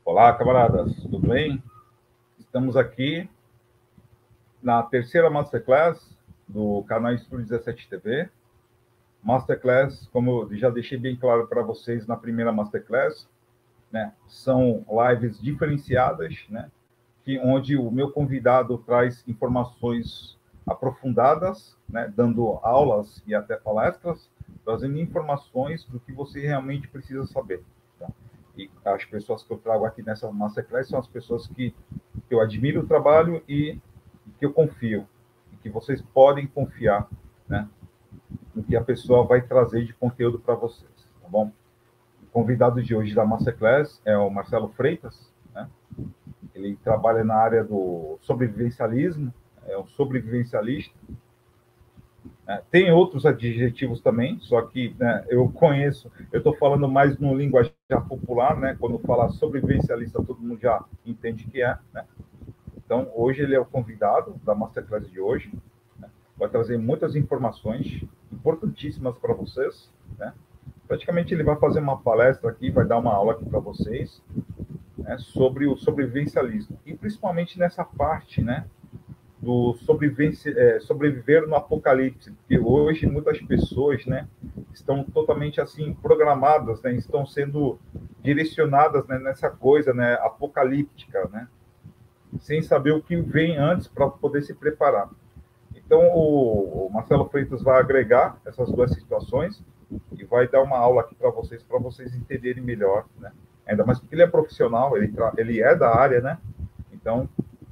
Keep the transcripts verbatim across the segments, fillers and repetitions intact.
Olá, camaradas, tudo bem? Estamos aqui na terceira Masterclass do canal Estúdio dezessete T V. Masterclass, como eu já deixei bem claro para vocês na primeira Masterclass, né, são lives diferenciadas, né, que, onde o meu convidado traz informações aprofundadas, né, dando aulas e até palestras, trazendo informações do que você realmente precisa saber. Tá? E as pessoas que eu trago aqui nessa Masterclass são as pessoas que, que eu admiro o trabalho e, e que eu confio, e que vocês podem confiar, né, no que a pessoa vai trazer de conteúdo para vocês, tá bom? O convidado de hoje da Masterclass é o Marcelo Freitas, né? Ele trabalha na área do sobrevivencialismo, é um sobrevivencialista. É, tem outros adjetivos também, só que, né, eu conheço, eu estou falando mais no linguajar popular, né? Quando fala sobrevivencialista, todo mundo já entende o que é, né? Então, hoje ele é o convidado da Masterclass de hoje, né? Vai trazer muitas informações importantíssimas para vocês, né? Praticamente ele vai fazer uma palestra aqui, vai dar uma aula aqui para vocês, né, sobre o sobrevivencialismo, e principalmente nessa parte, né, do é, sobreviver no apocalipse, porque hoje muitas pessoas, né, estão totalmente assim programadas, né, estão sendo direcionadas, né, nessa coisa, né, apocalíptica, né, sem saber o que vem antes para poder se preparar. Então, o, o Marcelo Freitas vai agregar essas duas situações e vai dar uma aula aqui para vocês, para vocês entenderem melhor, né? Ainda mais porque ele é profissional, ele, ele é da área, né? Então,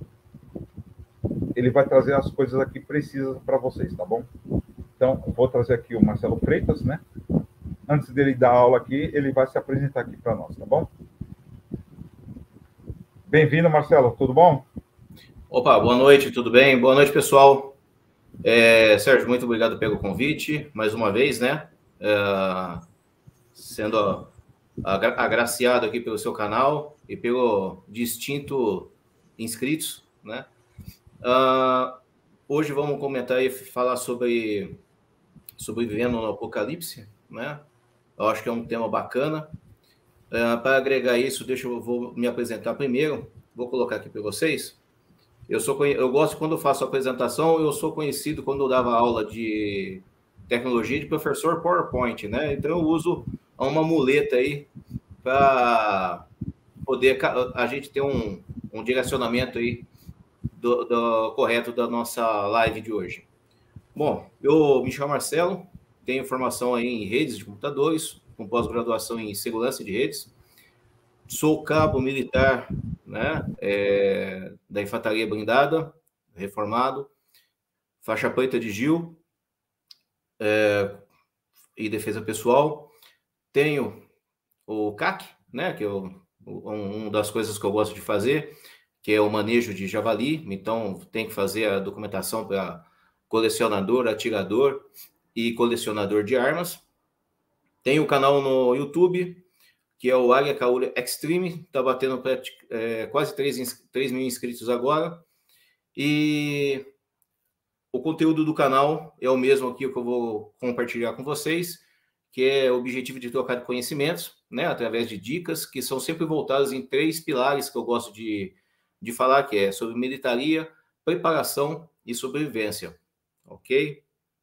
ele vai trazer as coisas aqui precisas para vocês, tá bom? Então, vou trazer aqui o Marcelo Freitas, né? Antes dele dar a aula aqui, ele vai se apresentar aqui para nós, tá bom? Bem-vindo, Marcelo, tudo bom? Opa, boa noite, tudo bem? Boa noite, pessoal. É, Sérgio, muito obrigado pelo convite, mais uma vez, né? É, sendo agraciado aqui pelo seu canal e pelo distinto inscritos, né? Uh, hoje vamos comentar e falar sobre sobrevivendo no apocalipse, né? Eu acho que é um tema bacana. Uh, para agregar isso, deixa eu vou me apresentar primeiro. Vou colocar aqui para vocês. Eu sou eu gosto quando eu faço a apresentação, eu sou conhecido quando eu dava aula de tecnologia de professor PowerPoint, né? Então eu uso uma muleta aí para poder a gente ter um, um direcionamento aí do, do correto da nossa live de hoje. Bom, eu me chamo Marcelo, tenho formação aí em redes de computadores, com pós-graduação em segurança de redes. Sou cabo militar, né, é, da Infantaria Blindada, reformado, faixa preta de Gil é, e defesa pessoal. Tenho o C A C, né, que é o, um, uma das coisas que eu gosto de fazer, que é o manejo de javali. Então, tem que fazer a documentação para colecionador, atirador e colecionador de armas. Tenho o canal no YouTube, que é o Águia Caolha Extreme, está batendo é, quase três mil inscritos agora. E o conteúdo do canal é o mesmo aqui que eu vou compartilhar com vocês, que é o objetivo de trocar conhecimentos, né, através de dicas, que são sempre voltadas em três pilares que eu gosto de, de falar, que é sobre militaria, preparação e sobrevivência. Ok?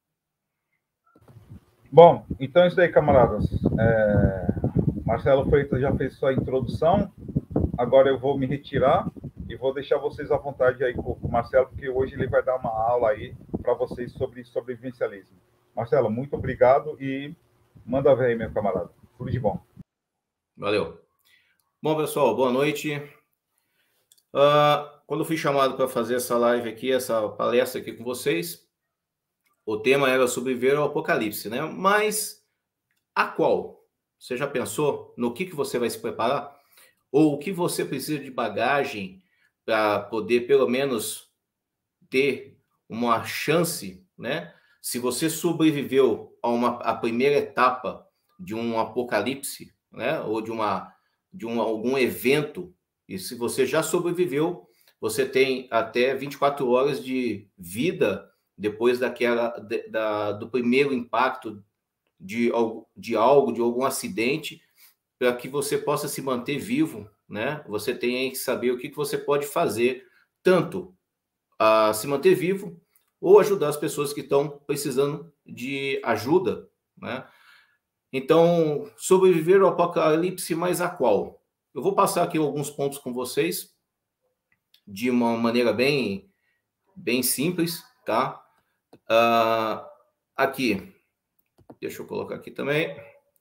Bom, então é isso aí, camaradas. É... Marcelo Freitas já fez sua introdução, agora eu vou me retirar e vou deixar vocês à vontade aí com o Marcelo, porque hoje ele vai dar uma aula aí para vocês sobre sobrevivencialismo. Marcelo, muito obrigado e manda ver aí, meu camarada. Tudo de bom. Valeu. Bom, pessoal, boa noite. Uh, quando eu fui chamado para fazer essa live aqui, essa palestra aqui com vocês, o tema era sobreviver ao apocalipse, né? Mas a qual? Você já pensou no que, que você vai se preparar? Ou o que você precisa de bagagem para poder, pelo menos, ter uma chance, né? Se você sobreviveu a uma a primeira etapa de um apocalipse, né? Ou de uma de um, algum evento, e se você já sobreviveu, você tem até vinte e quatro horas de vida depois daquela de, da, do primeiro impacto de, de algo, de algum acidente, para que você possa se manter vivo, né, você tem que saber o que, que você pode fazer, tanto a se manter vivo, ou ajudar as pessoas que estão precisando de ajuda, né? Então, sobreviver ao apocalipse, mas a qual? Eu vou passar aqui alguns pontos com vocês, de uma maneira bem, bem simples, tá? Uh, aqui, deixa eu colocar aqui também.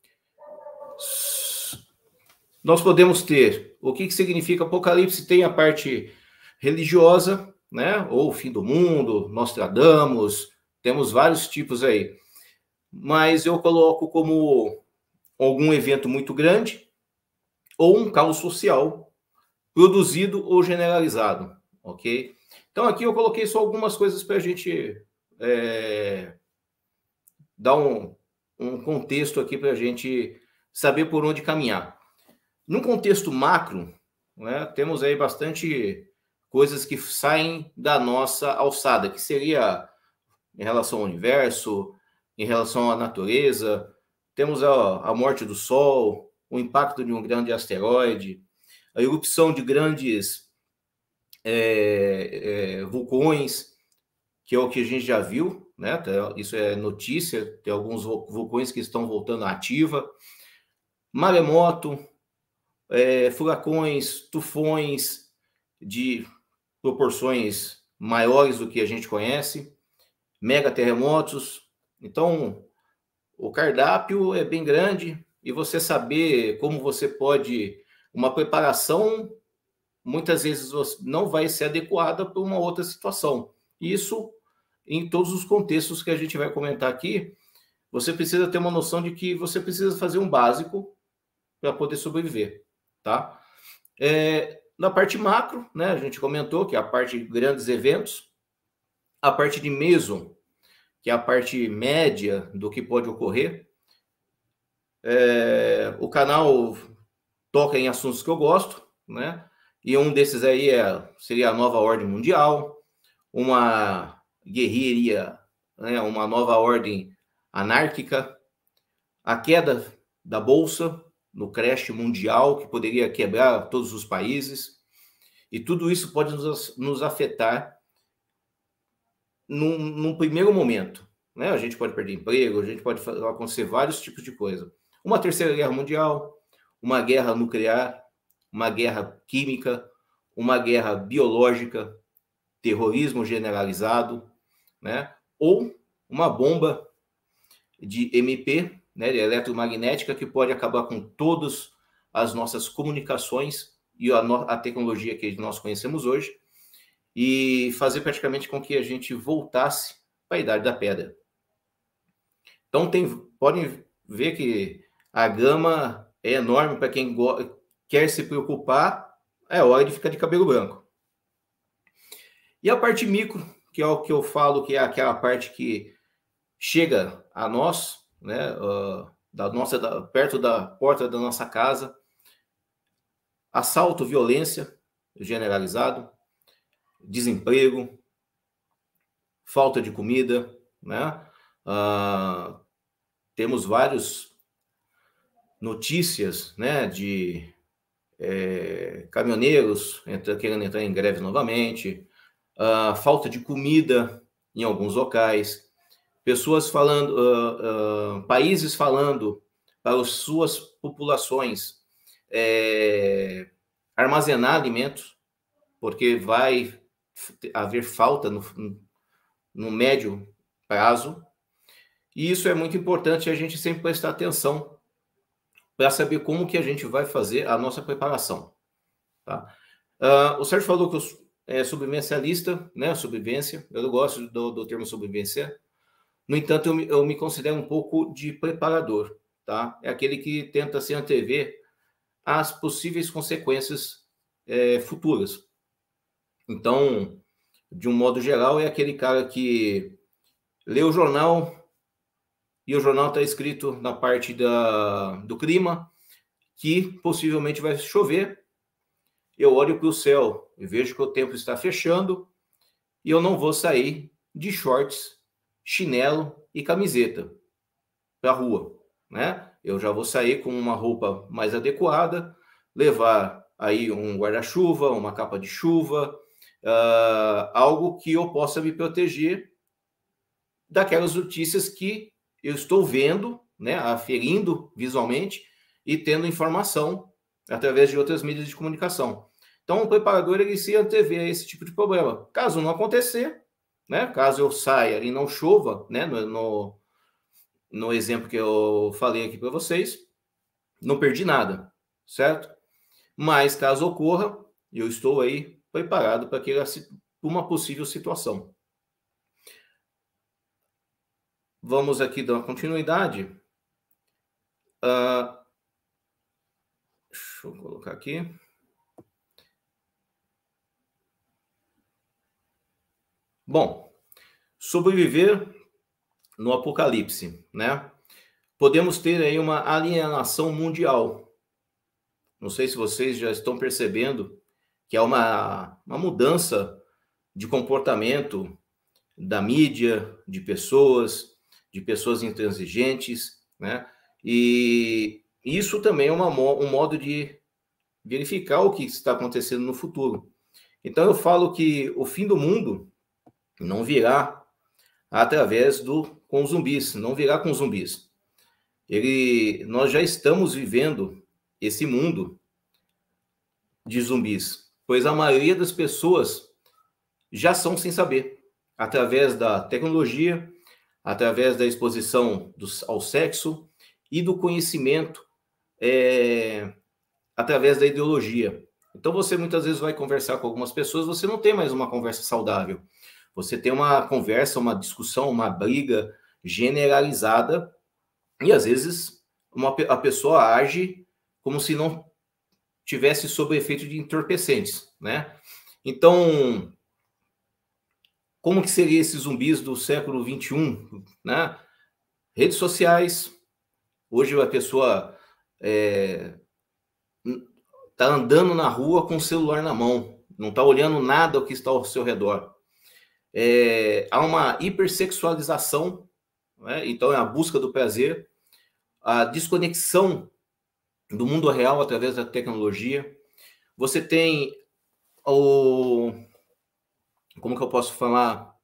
Nós podemos ter, o que, que significa apocalipse? Tem a parte religiosa, né? Ou o fim do mundo, Nostradamus, temos vários tipos aí. Mas eu coloco como algum evento muito grande ou um caos social produzido ou generalizado, ok? Então aqui eu coloquei só algumas coisas para a gente é, dar um, um contexto aqui para a gente saber por onde caminhar. Num contexto macro, né, temos aí bastante coisas que saem da nossa alçada, que seria em relação ao universo, em relação à natureza. Temos a, a morte do Sol, o impacto de um grande asteroide, a erupção de grandes é, é, vulcões, que é o que a gente já viu, né? Isso é notícia, tem alguns vulcões que estão voltando à ativa. Maremoto, é, furacões, tufões de proporções maiores do que a gente conhece, mega terremotos. Então, o cardápio é bem grande e você saber como você pode... Uma preparação, muitas vezes, não vai ser adequada para uma outra situação. Isso, em todos os contextos que a gente vai comentar aqui, você precisa ter uma noção de que você precisa fazer um básico para poder sobreviver, tá? É, na parte macro, né, a gente comentou que é a parte de grandes eventos, a parte de meso, que é a parte média do que pode ocorrer. É, o canal toca em assuntos que eu gosto, né? E um desses aí é, seria a nova ordem mundial, uma guerrilha, né, uma nova ordem anárquica, a queda da bolsa no crash mundial, que poderia quebrar todos os países, e tudo isso pode nos, nos afetar num, num primeiro momento, né? A gente pode perder emprego, a gente pode acontecer vários tipos de coisa. Uma terceira guerra mundial, uma guerra nuclear, uma guerra química, uma guerra biológica, terrorismo generalizado, né? Ou uma bomba de M P, né, de eletromagnética, que pode acabar com todas as nossas comunicações e a, no, a tecnologia que nós conhecemos hoje, e fazer praticamente com que a gente voltasse para a Idade da Pedra. Então, tem, podem ver que a gama é enorme para quem quer se preocupar, é hora de ficar de cabelo branco. E a parte micro, que é o que eu falo, que é aquela parte que chega a nós, né, uh, da nossa, da, perto da porta da nossa casa, assalto, violência generalizado, desemprego, falta de comida, né? Uh, temos várias notícias, né, de é, caminhoneiros entra, querendo entrar em greve novamente, uh, falta de comida em alguns locais, pessoas falando, uh, uh, países falando para as suas populações é, armazenar alimentos, porque vai haver falta no, no médio prazo. E isso é muito importante a gente sempre prestar atenção para saber como que a gente vai fazer a nossa preparação. Tá? Uh, o Sérgio falou que eu é sobrevivencialista, né? Sobrevivência, eu gosto do, do termo sobrevivência. No entanto, eu me, eu me considero um pouco de preparador, tá? É aquele que tenta se antever as possíveis consequências é, futuras. Então, de um modo geral, é aquele cara que lê o jornal e o jornal está escrito na parte da, do clima que possivelmente vai chover. Eu olho para o céu e vejo que o tempo está fechando e eu não vou sair de shorts, chinelo e camiseta para a rua, né? Eu já vou sair com uma roupa mais adequada, levar aí um guarda-chuva, uma capa de chuva, uh, algo que eu possa me proteger daquelas notícias que eu estou vendo, né, aferindo visualmente e tendo informação através de outras mídias de comunicação. Então, o preparador, ele se antevê a esse tipo de problema. Caso não acontecer, né, caso eu saia e não chova, né, no, no, no exemplo que eu falei aqui para vocês, não perdi nada, certo? Mas, caso ocorra, eu estou aí preparado para aquela, uma possível situação. Vamos aqui dar uma continuidade. Uh, deixa eu colocar aqui. Bom, sobreviver no apocalipse, né? Podemos ter aí uma alienação mundial. Não sei se vocês já estão percebendo que há uma, uma mudança de comportamento da mídia, de pessoas, de pessoas intransigentes, né? E isso também é uma, um modo de verificar o que está acontecendo no futuro. Então eu falo que o fim do mundo não virá através do com zumbis, não virá com zumbis. Ele, nós já estamos vivendo esse mundo de zumbis, pois a maioria das pessoas já são sem saber, através da tecnologia, através da exposição do, ao sexo e do conhecimento é, através da ideologia. Então você muitas vezes vai conversar com algumas pessoas, você não tem mais uma conversa saudável. Você tem uma conversa, uma discussão, uma briga generalizada e às vezes uma, a pessoa age como se não tivesse sob efeito de entorpecentes, né? Então, como que seria esses zumbis do século vinte e um, né? Redes sociais. Hoje a pessoa é, tá andando na rua com o celular na mão, não está olhando nada ao que está ao seu redor. É, há uma hipersexualização, né? Então é a busca do prazer, a desconexão do mundo real através da tecnologia. Você tem o... Como que eu posso falar?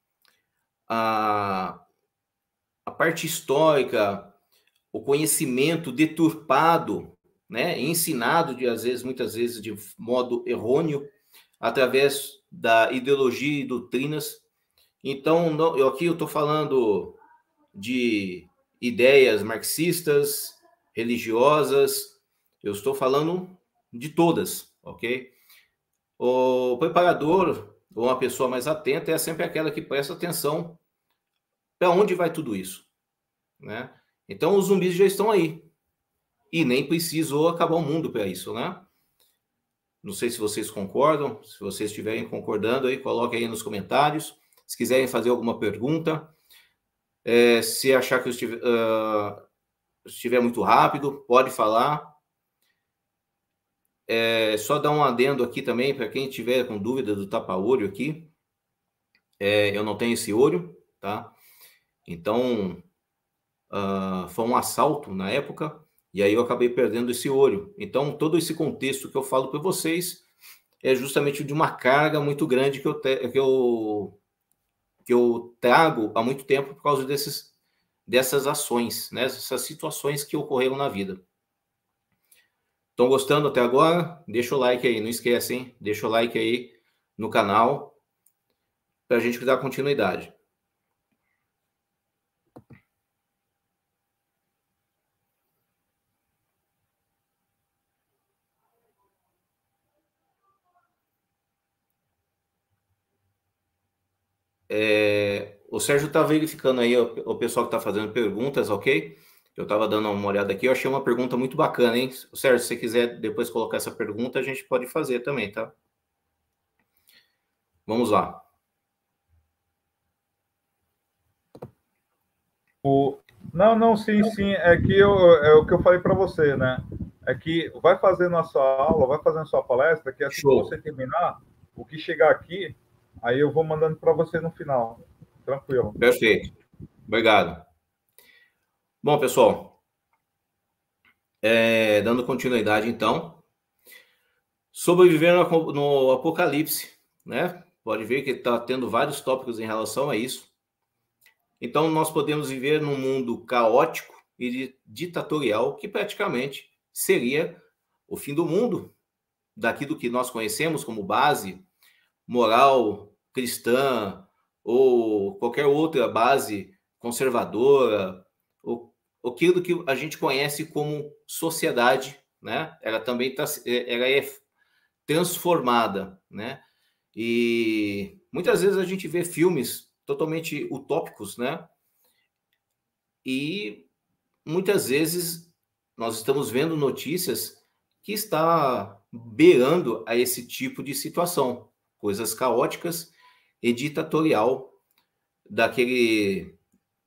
A, a parte histórica, o conhecimento deturpado, né? Ensinado, de, às vezes, muitas vezes, de modo errôneo, através da ideologia e doutrinas. Então, não, eu aqui eu estou falando de ideias marxistas, religiosas, eu estou falando de todas, ok? O preparador, ou uma pessoa mais atenta, é sempre aquela que presta atenção para onde vai tudo isso, né? Então, os zumbis já estão aí. E nem precisou acabar o mundo para isso, né? Não sei se vocês concordam. Se vocês estiverem concordando aí, coloquem aí nos comentários. Se quiserem fazer alguma pergunta. É, se achar que eu estiver, uh, estiver muito rápido, pode falar. É, só dar um adendo aqui também, para quem tiver com dúvida do tapa-olho aqui. É, eu não tenho esse olho, tá? Então, uh, foi um assalto na época, e aí eu acabei perdendo esse olho. Então, todo esse contexto que eu falo para vocês é justamente de uma carga muito grande que eu, te, que eu, que eu trago há muito tempo por causa desses, dessas ações, né? Essas situações que ocorreram na vida. Estão gostando até agora? Deixa o like aí, não esquece, hein? Deixa o like aí no canal para a gente dar continuidade. É, o Sérgio está verificando aí o, o pessoal que está fazendo perguntas, ok? Eu estava dando uma olhada aqui, eu achei uma pergunta muito bacana, hein? Sérgio, se você quiser depois colocar essa pergunta, a gente pode fazer também, tá? Vamos lá. O... Não, não, sim, sim. É que eu, é o que eu falei para você, né? É que vai fazendo a sua aula, vai fazendo a sua palestra, que assim Show. que você terminar, o que chegar aqui, aí eu vou mandando para você no final. Tranquilo. Perfeito. Obrigado. Bom, pessoal, é, dando continuidade, então, Sobreviver no, no apocalipse, né? Pode ver que está tendo vários tópicos em relação a isso. Então, nós podemos viver num mundo caótico e ditatorial, que praticamente seria o fim do mundo, daquilo que nós conhecemos como base moral cristã ou qualquer outra base conservadora, ou aquilo que a gente conhece como sociedade, né? Ela também tá, ela é transformada, né? E muitas vezes a gente vê filmes totalmente utópicos, né? E muitas vezes nós estamos vendo notícias que está beirando a esse tipo de situação, coisas caóticas e ditatorial daquele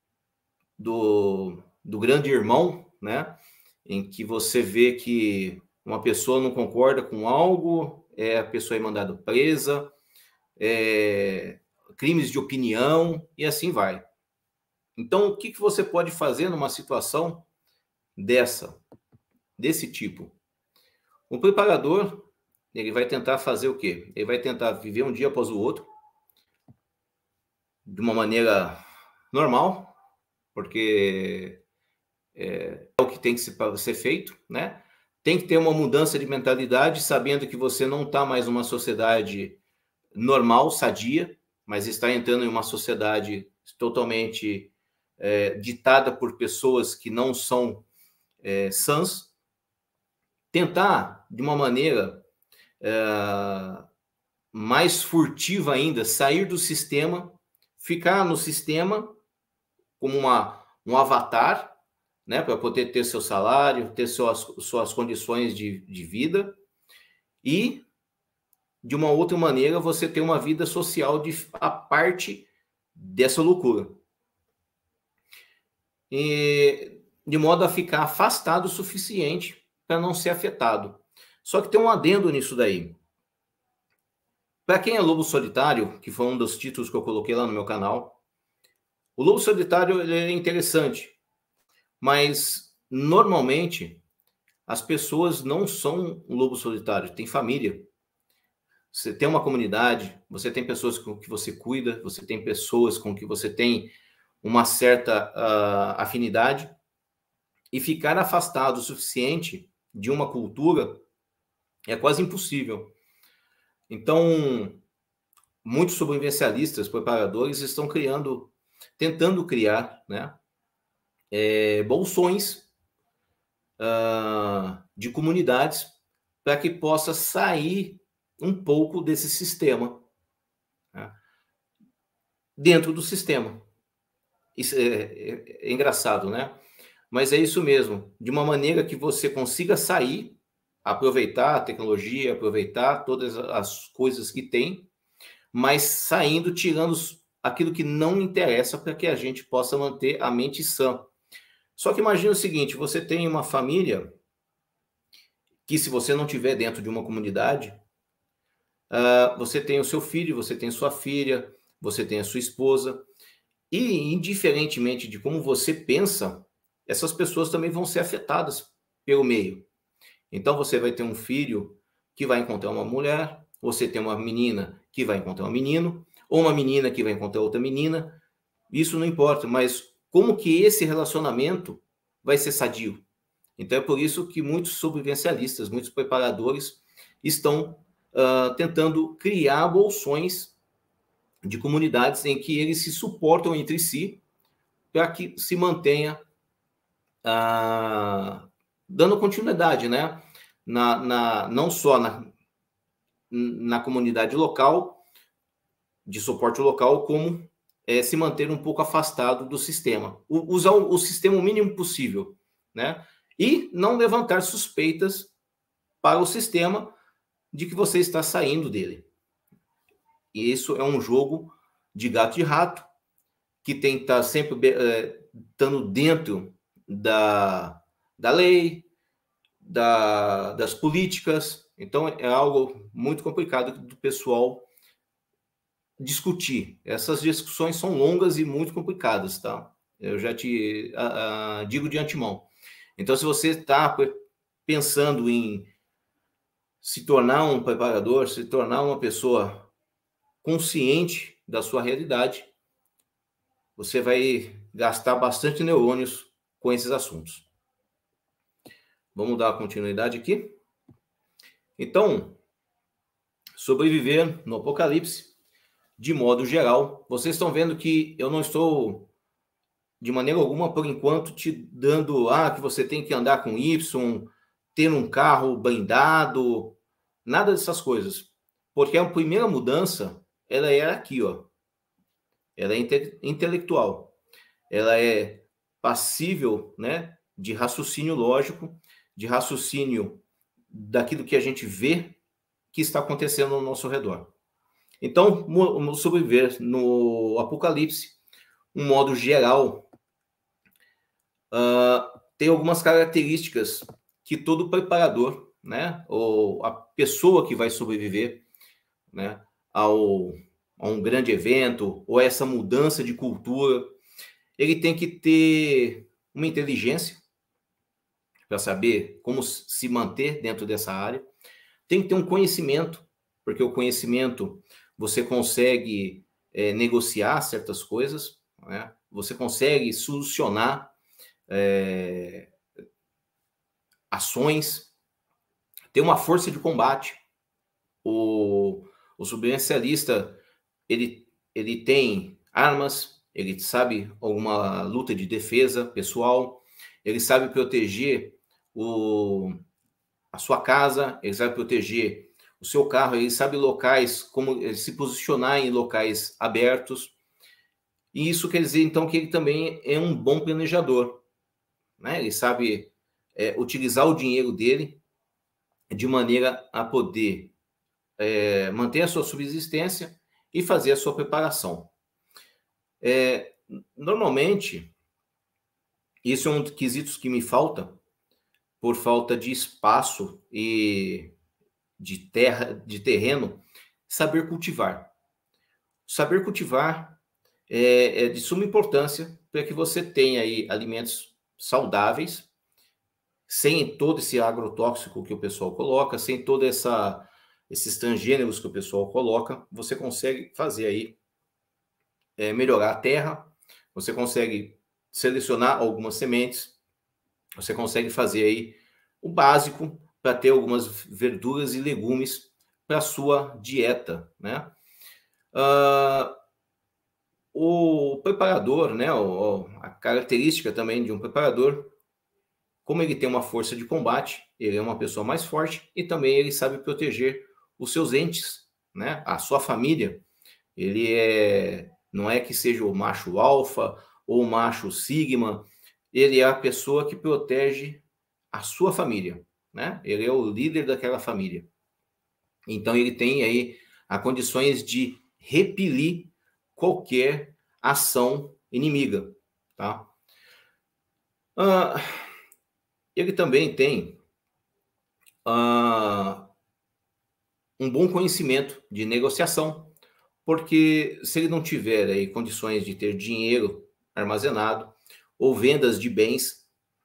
do, do grande irmão, né? Em que você vê que uma pessoa não concorda com algo, é, a pessoa é mandada presa, é, crimes de opinião e assim vai. Então, o que, que você pode fazer numa situação dessa, desse tipo? O preparador, ele vai tentar fazer o quê? Ele vai tentar viver um dia após o outro, de uma maneira normal, porque é, é o que tem que ser feito, né? Tem que ter uma mudança de mentalidade, sabendo que você não está mais numa sociedade normal, sadia, mas está entrando em uma sociedade totalmente é, ditada por pessoas que não são é, sãs. Tentar, de uma maneira é, mais furtiva ainda, sair do sistema, ficar no sistema como uma, um avatar, né, para poder ter seu salário, ter suas, suas condições de, de vida, e, de uma outra maneira, você ter uma vida social de, a parte dessa loucura. E, de modo a ficar afastado o suficiente para não ser afetado. Só que tem um adendo nisso daí. Para quem é lobo solitário, que foi um dos títulos que eu coloquei lá no meu canal, o lobo solitário ele é interessante, mas normalmente as pessoas não são um lobo solitário, tem família. Você tem uma comunidade, você tem pessoas com que você cuida, você tem pessoas com que você tem uma certa uh, afinidade, e ficar afastado o suficiente de uma cultura é quase impossível. Então, muitos sobrevivencialistas, preparadores, estão criando, tentando criar, né, é, bolsões uh, de comunidades para que possa sair um pouco desse sistema, né, dentro do sistema. Isso é, é, é engraçado, né? Mas é isso mesmo, de uma maneira que você consiga sair, aproveitar a tecnologia, aproveitar todas as coisas que tem, mas saindo, tirando aquilo que não interessa para que a gente possa manter a mente sã. Só que imagina o seguinte, você tem uma família que, se você não tiver dentro de uma comunidade, uh, você tem o seu filho, você tem sua filha, você tem a sua esposa, e indiferentemente de como você pensa, essas pessoas também vão ser afetadas pelo meio. Então, você vai ter um filho que vai encontrar uma mulher, você tem uma menina que vai encontrar um menino, ou uma menina que vai encontrar outra menina, isso não importa, mas como que esse relacionamento vai ser sadio? Então, é por isso que muitos sobrevivencialistas, muitos preparadores estão uh, tentando criar bolsões de comunidades em que eles se suportam entre si para que se mantenha ah, dando continuidade, né? Na, na, não só na, na comunidade local, de suporte local, como é, se manter um pouco afastado do sistema. O, usar o, o sistema o mínimo possível, né? E não levantar suspeitas para o sistema de que você está saindo dele. E isso é um jogo de gato e rato, que tem que estar sempre é, estando dentro da, da lei, da, das políticas. Então, é algo muito complicado do pessoal discutir. Essas discussões são longas e muito complicadas, tá? Eu já te a, a, digo de antemão. Então, se você está pensando em se tornar um preparador, se tornar uma pessoa consciente da sua realidade, você vai gastar bastante neurônios com esses assuntos. Vamos dar continuidade aqui. Então, sobreviver no apocalipse, de modo geral, vocês estão vendo que eu não estou, de maneira alguma, por enquanto, te dando, ah, que você tem que andar com Y, ter um carro blindado, nada dessas coisas. Porque a primeira mudança, ela era aqui, ó. Ela é inte- intelectual. Ela é passível, né, de raciocínio lógico, de raciocínio daquilo que a gente vê que está acontecendo ao nosso redor. Então, sobreviver no apocalipse, um modo geral, uh, tem algumas características que todo preparador, né, ou a pessoa que vai sobreviver, né, ao, a um grande evento, ou a essa mudança de cultura, ele tem que ter uma inteligência para saber como se manter dentro dessa área. Tem que ter um conhecimento, porque o conhecimento você consegue é, negociar certas coisas, né? Você consegue solucionar é, ações, ter uma força de combate. O, o sobrevivencialista, ele, ele tem armas, ele sabe alguma luta de defesa pessoal, ele sabe proteger o, a sua casa, ele sabe proteger o seu carro, ele sabe locais, como se posicionar em locais abertos. E isso quer dizer, então, que ele também é um bom planejador, né? Ele sabe é, utilizar o dinheiro dele de maneira a poder é, manter a sua subsistência e fazer a sua preparação. É, normalmente, isso é um dos quesitos que me falta, por falta de espaço e de terra, de terreno, saber cultivar. Saber cultivar é, é de suma importância para que você tenha aí alimentos saudáveis, sem todo esse agrotóxico que o pessoal coloca, sem todo essa, esses transgêneros que o pessoal coloca, você consegue fazer aí, é, melhorar a terra, você consegue selecionar algumas sementes, você consegue fazer aí o básico para ter algumas verduras e legumes para a sua dieta, né? Uh, o preparador, né? O, a característica também de um preparador, como ele tem uma força de combate, ele é uma pessoa mais forte e também ele sabe proteger os seus entes, né? A sua família. Ele é, não é que seja o macho alfa ou o macho sigma, ele é a pessoa que protege a sua família, né? Ele é o líder daquela família. Então, ele tem aí as condições de repelir qualquer ação inimiga, tá? Ah, ele também tem ah, um bom conhecimento de negociação, porque se ele não tiver aí condições de ter dinheiro armazenado ou vendas de bens,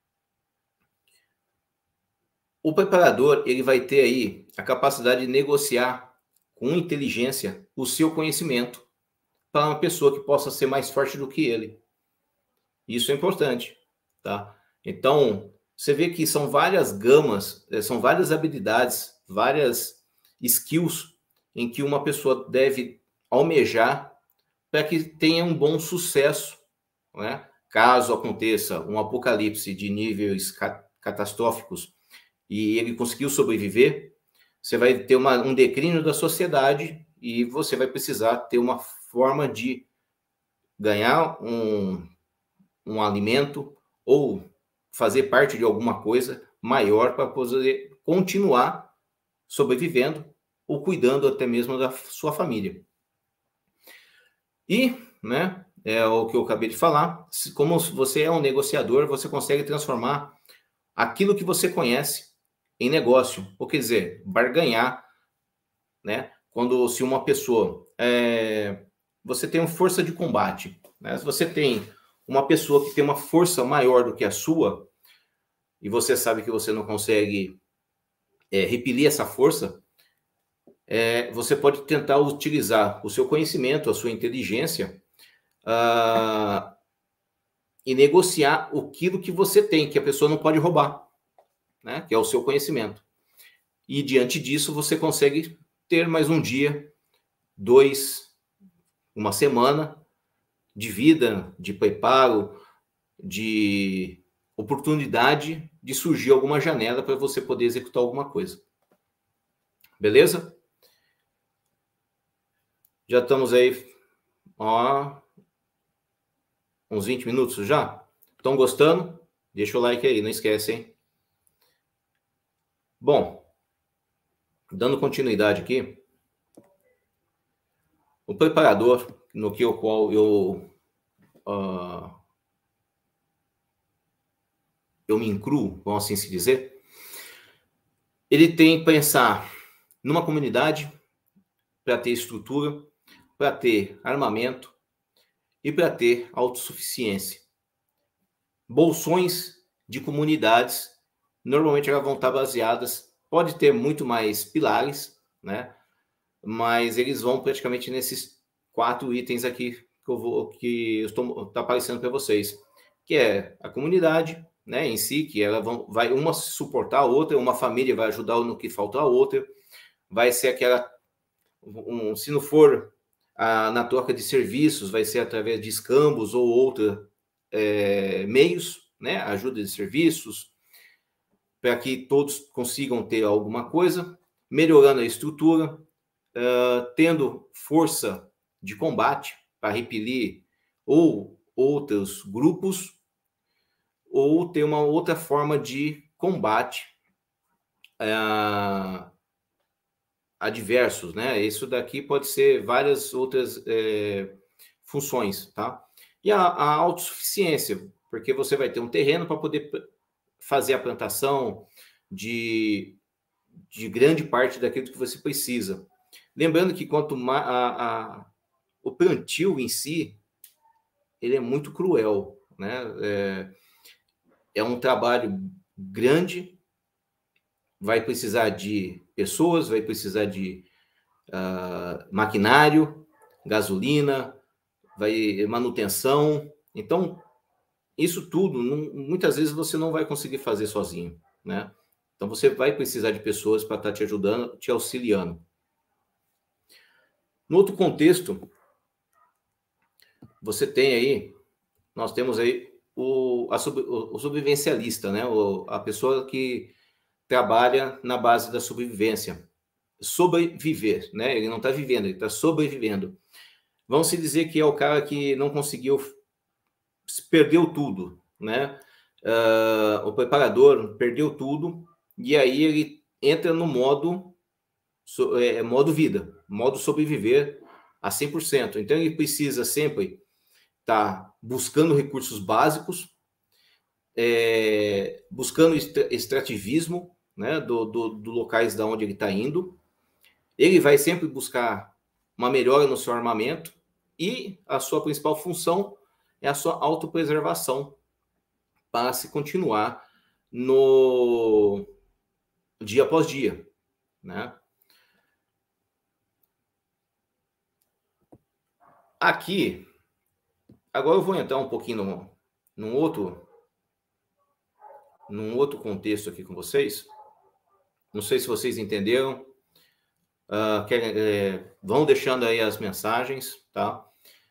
o preparador, ele vai ter aí a capacidade de negociar com inteligência o seu conhecimento para uma pessoa que possa ser mais forte do que ele. Isso é importante, tá? Então, você vê que são várias gamas, são várias habilidades, várias skills em que uma pessoa deve almejar para que tenha um bom sucesso, né? Caso aconteça um apocalipse de níveis catastróficos e ele conseguiu sobreviver, você vai ter uma, um declínio da sociedade e você vai precisar ter uma forma de ganhar um, um alimento ou fazer parte de alguma coisa maior para poder continuar sobrevivendo ou cuidando até mesmo da sua família. E, né, é o que eu acabei de falar, como você é um negociador, você consegue transformar aquilo que você conhece em negócio, ou quer dizer, barganhar, né? Quando se uma pessoa, é, você tem uma força de combate, né? Se você tem uma pessoa que tem uma força maior do que a sua, e você sabe que você não consegue é, repelir essa força, é, você pode tentar utilizar o seu conhecimento, a sua inteligência, uh, e negociar aquilo que você tem, que a pessoa não pode roubar, né? Que é o seu conhecimento. E diante disso, você consegue ter mais um dia, dois, uma semana de vida, de preparo, de oportunidade de surgir alguma janela para você poder executar alguma coisa. Beleza? Já estamos aí, ó, uns vinte minutos já? Estão gostando? Deixa o like aí, não esquece, hein? Bom, dando continuidade aqui, o preparador, no que o qual eu uh, eu me incluo, vamos assim se dizer, ele tem que pensar numa comunidade para ter estrutura, para ter armamento e para ter autossuficiência. Bolsões de comunidades, normalmente elas vão estar baseadas, pode ter muito mais pilares, né? Mas eles vão praticamente nesses quatro itens aqui que eu vou, que eu estou tá aparecendo para vocês, que é a comunidade, né, em si, que ela vão, vai uma suportar a outra, uma família vai ajudar no que falta a outra, vai ser aquela, um, se não for a, na troca de serviços, vai ser através de escambos ou outros é, meios, né, ajuda de serviços, para que todos consigam ter alguma coisa, melhorando a estrutura, uh, tendo força de combate para repelir ou outros grupos, ou ter uma outra forma de combate uh, a diversos, né? Isso daqui pode ser várias outras é, funções, tá? E a, a autossuficiência, porque você vai ter um terreno para poder fazer a plantação de, de grande parte daquilo que você precisa. Lembrando que quanto mais a, a, o plantio em si, ele é muito cruel, né? É, é um trabalho grande, vai precisar de pessoas, vai precisar de uh, maquinário, gasolina, vai manutenção. Então, isso tudo, não, muitas vezes você não vai conseguir fazer sozinho, né? Então, você vai precisar de pessoas para estar te ajudando, te auxiliando. No outro contexto, você tem aí, nós temos aí o, a sub, o, o sobrevivencialista, né? O, a pessoa que trabalha na base da sobrevivência. Sobreviver, né? Ele não está vivendo, ele está sobrevivendo. Vamos se dizer que é o cara que não conseguiu, perdeu tudo, né? Uh, o preparador perdeu tudo, e aí ele entra no modo, é, modo vida, modo sobreviver a cem por cento. Então ele precisa sempre estar buscando recursos básicos, é, buscando extrativismo, né, do, do, do locais da onde ele está indo. Ele vai sempre buscar uma melhora no seu armamento e a sua principal função é a sua autopreservação para se continuar no dia após dia, né? Aqui, agora eu vou entrar um pouquinho num, num outro num outro contexto aqui com vocês. Não sei se vocês entenderam. Uh, quer, é, vão deixando aí as mensagens, tá?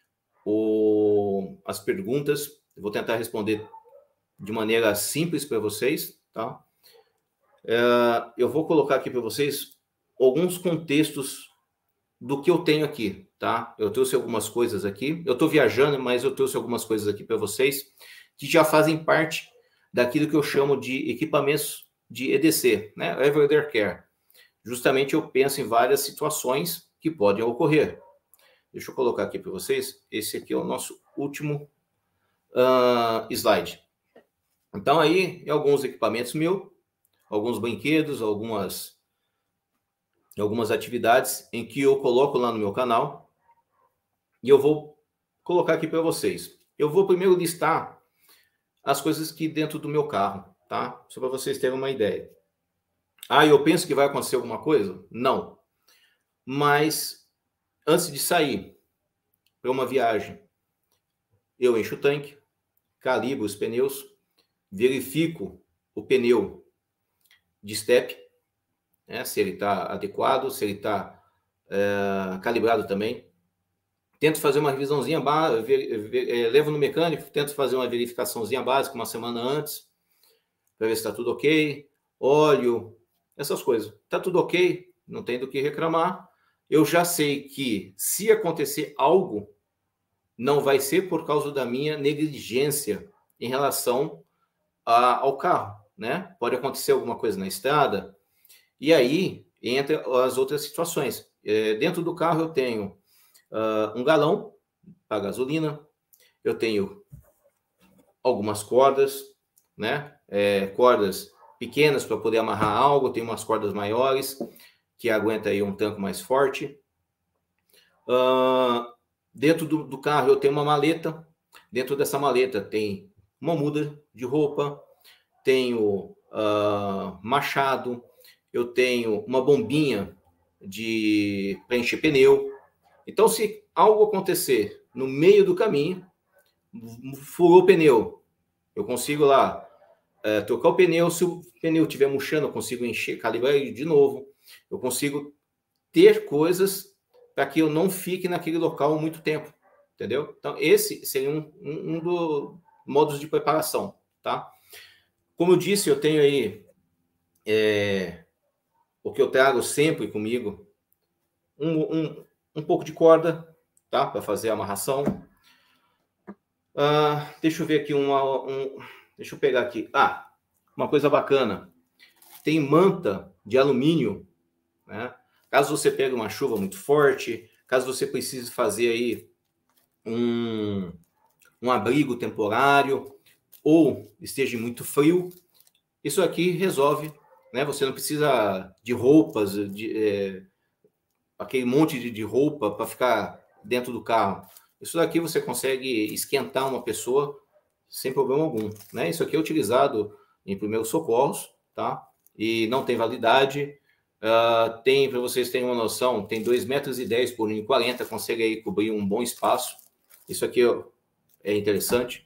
O, as perguntas. Eu vou tentar responder de maneira simples para vocês, tá? Uh, eu vou colocar aqui para vocês alguns contextos do que eu tenho aqui, tá? Eu trouxe algumas coisas aqui. Eu estou viajando, mas eu trouxe algumas coisas aqui para vocês que já fazem parte daquilo que eu chamo de equipamentos de E D C, né? Everyday Care. Justamente eu penso em várias situações que podem ocorrer. Deixa eu colocar aqui para vocês. Esse aqui é o nosso último uh, slide. Então aí, alguns equipamentos meus, alguns brinquedos, algumas, algumas atividades em que eu coloco lá no meu canal e eu vou colocar aqui para vocês. Eu vou primeiro listar as coisas que dentro do meu carro, tá? Só para vocês terem uma ideia. Ah, eu penso que vai acontecer alguma coisa? Não. Mas antes de sair para uma viagem, eu encho o tanque, calibro os pneus, verifico o pneu de estepe, né, se ele está adequado, se ele está é, calibrado também. Tento fazer uma revisãozinha básica, levo no mecânico, tento fazer uma verificaçãozinha básica uma semana antes, para ver se está tudo ok. Óleo, essas coisas. Está tudo ok, não tem do que reclamar. Eu já sei que se acontecer algo, não vai ser por causa da minha negligência em relação a, ao carro, né? Pode acontecer alguma coisa na estrada, e aí entra as outras situações. É, dentro do carro eu tenho uh, um galão para gasolina, eu tenho algumas cordas, né? É, cordas pequenas para poder amarrar algo, eu tenho umas cordas maiores que aguenta aí um tanque mais forte. Uh, dentro do, do carro eu tenho uma maleta. Dentro dessa maleta tem uma muda de roupa, tenho uh, machado, eu tenho uma bombinha de para encher pneu. Então, se algo acontecer no meio do caminho, furou o pneu, eu consigo lá uh, trocar o pneu. Se o pneu estiver murchando, eu consigo encher, calibrar ele de novo. Eu consigo ter coisas para que eu não fique naquele local muito tempo, entendeu? Então, esse seria um, um, um dos modos de preparação, tá? Como eu disse, eu tenho aí é, o que eu trago sempre comigo, um, um, um pouco de corda, tá? Para fazer a amarração. Ah, deixa eu ver aqui uma... Um, deixa eu pegar aqui. Ah, uma coisa bacana. Tem manta de alumínio, né? Caso você pegue uma chuva muito forte, caso você precise fazer aí um, um abrigo temporário ou esteja muito frio, isso aqui resolve, né? Você não precisa de roupas, de, é, aquele monte de, de roupa para ficar dentro do carro. Isso daqui você consegue esquentar uma pessoa sem problema algum, né? Isso aqui é utilizado em primeiros socorros, tá? E não tem validade. Uh, tem, para vocês terem uma noção, tem dois metros e dez por um e quarenta, consegue aí cobrir um bom espaço. Isso aqui é interessante.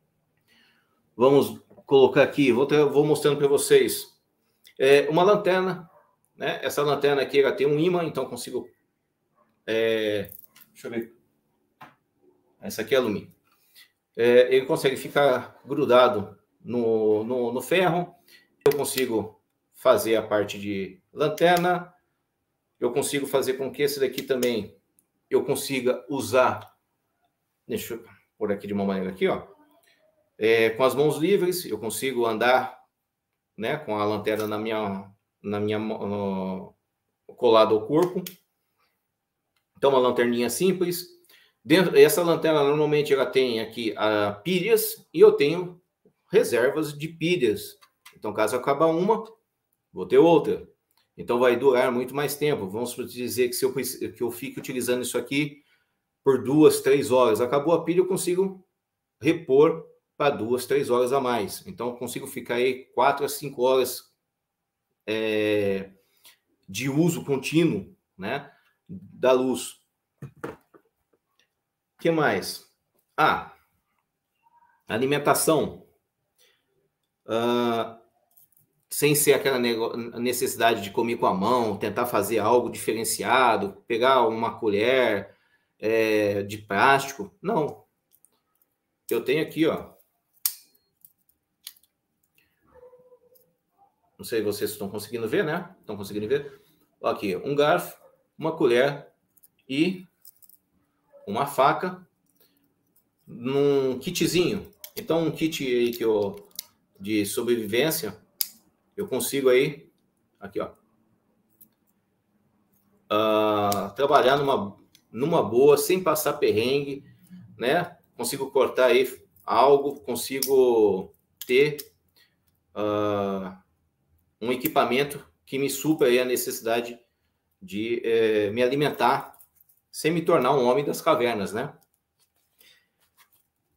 Vamos colocar aqui, vou, ter, vou mostrando para vocês. É uma lanterna, né? Essa lanterna aqui ela tem um ímã, então consigo... É, deixa eu ver. Essa aqui é alumínio. É, ele consegue ficar grudado no, no, no ferro. Eu consigo fazer a parte de lanterna. Eu consigo fazer com que esse daqui também eu consiga usar. Deixa eu pôr aqui de uma maneira aqui, ó. É, com as mãos livres, eu consigo andar, né, com a lanterna na minha, na minha no, colado ao corpo. Então, uma lanterninha simples. Dentro, essa lanterna, normalmente, ela tem aqui a pilhas e eu tenho reservas de pilhas. Então, caso acabar uma, vou ter outra. Então, vai durar muito mais tempo. Vamos dizer que se eu, que eu fique utilizando isso aqui por duas, três horas. Acabou a pilha, eu consigo repor para duas, três horas a mais. Então, eu consigo ficar aí quatro a cinco horas é, de uso contínuo, né, da luz. O que mais? Ah, alimentação. Uh, sem ser aquela necessidade de comer com a mão, tentar fazer algo diferenciado, pegar uma colher é, de plástico. Não. Eu tenho aqui, ó. Não sei se vocês estão conseguindo ver, né? Estão conseguindo ver? Aqui, um garfo, uma colher e uma faca num kitzinho. Então, um kit aí que eu, de sobrevivência, eu consigo aí, aqui, ó, uh, trabalhar numa, numa boa, sem passar perrengue, né? Consigo cortar aí algo, consigo ter uh, um equipamento que me supra aí a necessidade de eh, me alimentar sem me tornar um homem das cavernas, né?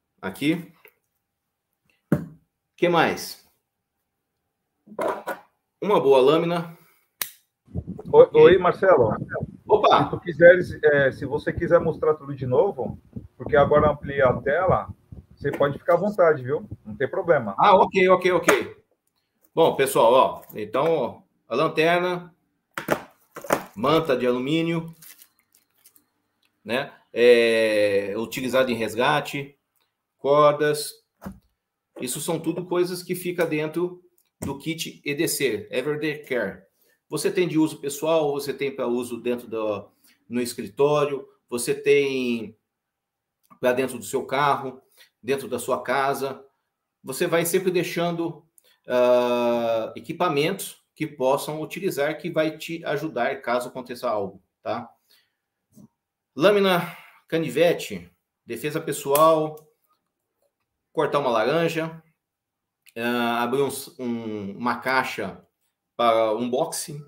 Aqui. O que mais? uma boa lâmina. Oi, oi, Marcelo. Opa! Se tu quiseres, é, se você quiser mostrar tudo de novo, porque agora amplia a tela, você pode ficar à vontade, viu? Não tem problema. Ah, ok, ok, ok. Bom, pessoal, ó, então, ó, a lanterna, manta de alumínio, né? É, utilizado em resgate, cordas. Isso são tudo coisas que fica dentro do kit E D C, Everyday Care. Você tem de uso pessoal, você tem para uso dentro do no escritório, você tem para dentro do seu carro, dentro da sua casa. Você vai sempre deixando uh, equipamentos que possam utilizar, que vai te ajudar caso aconteça algo, tá? Lâmina canivete, defesa pessoal, cortar uma laranja, uh, abrir um, um, uma caixa para unboxing,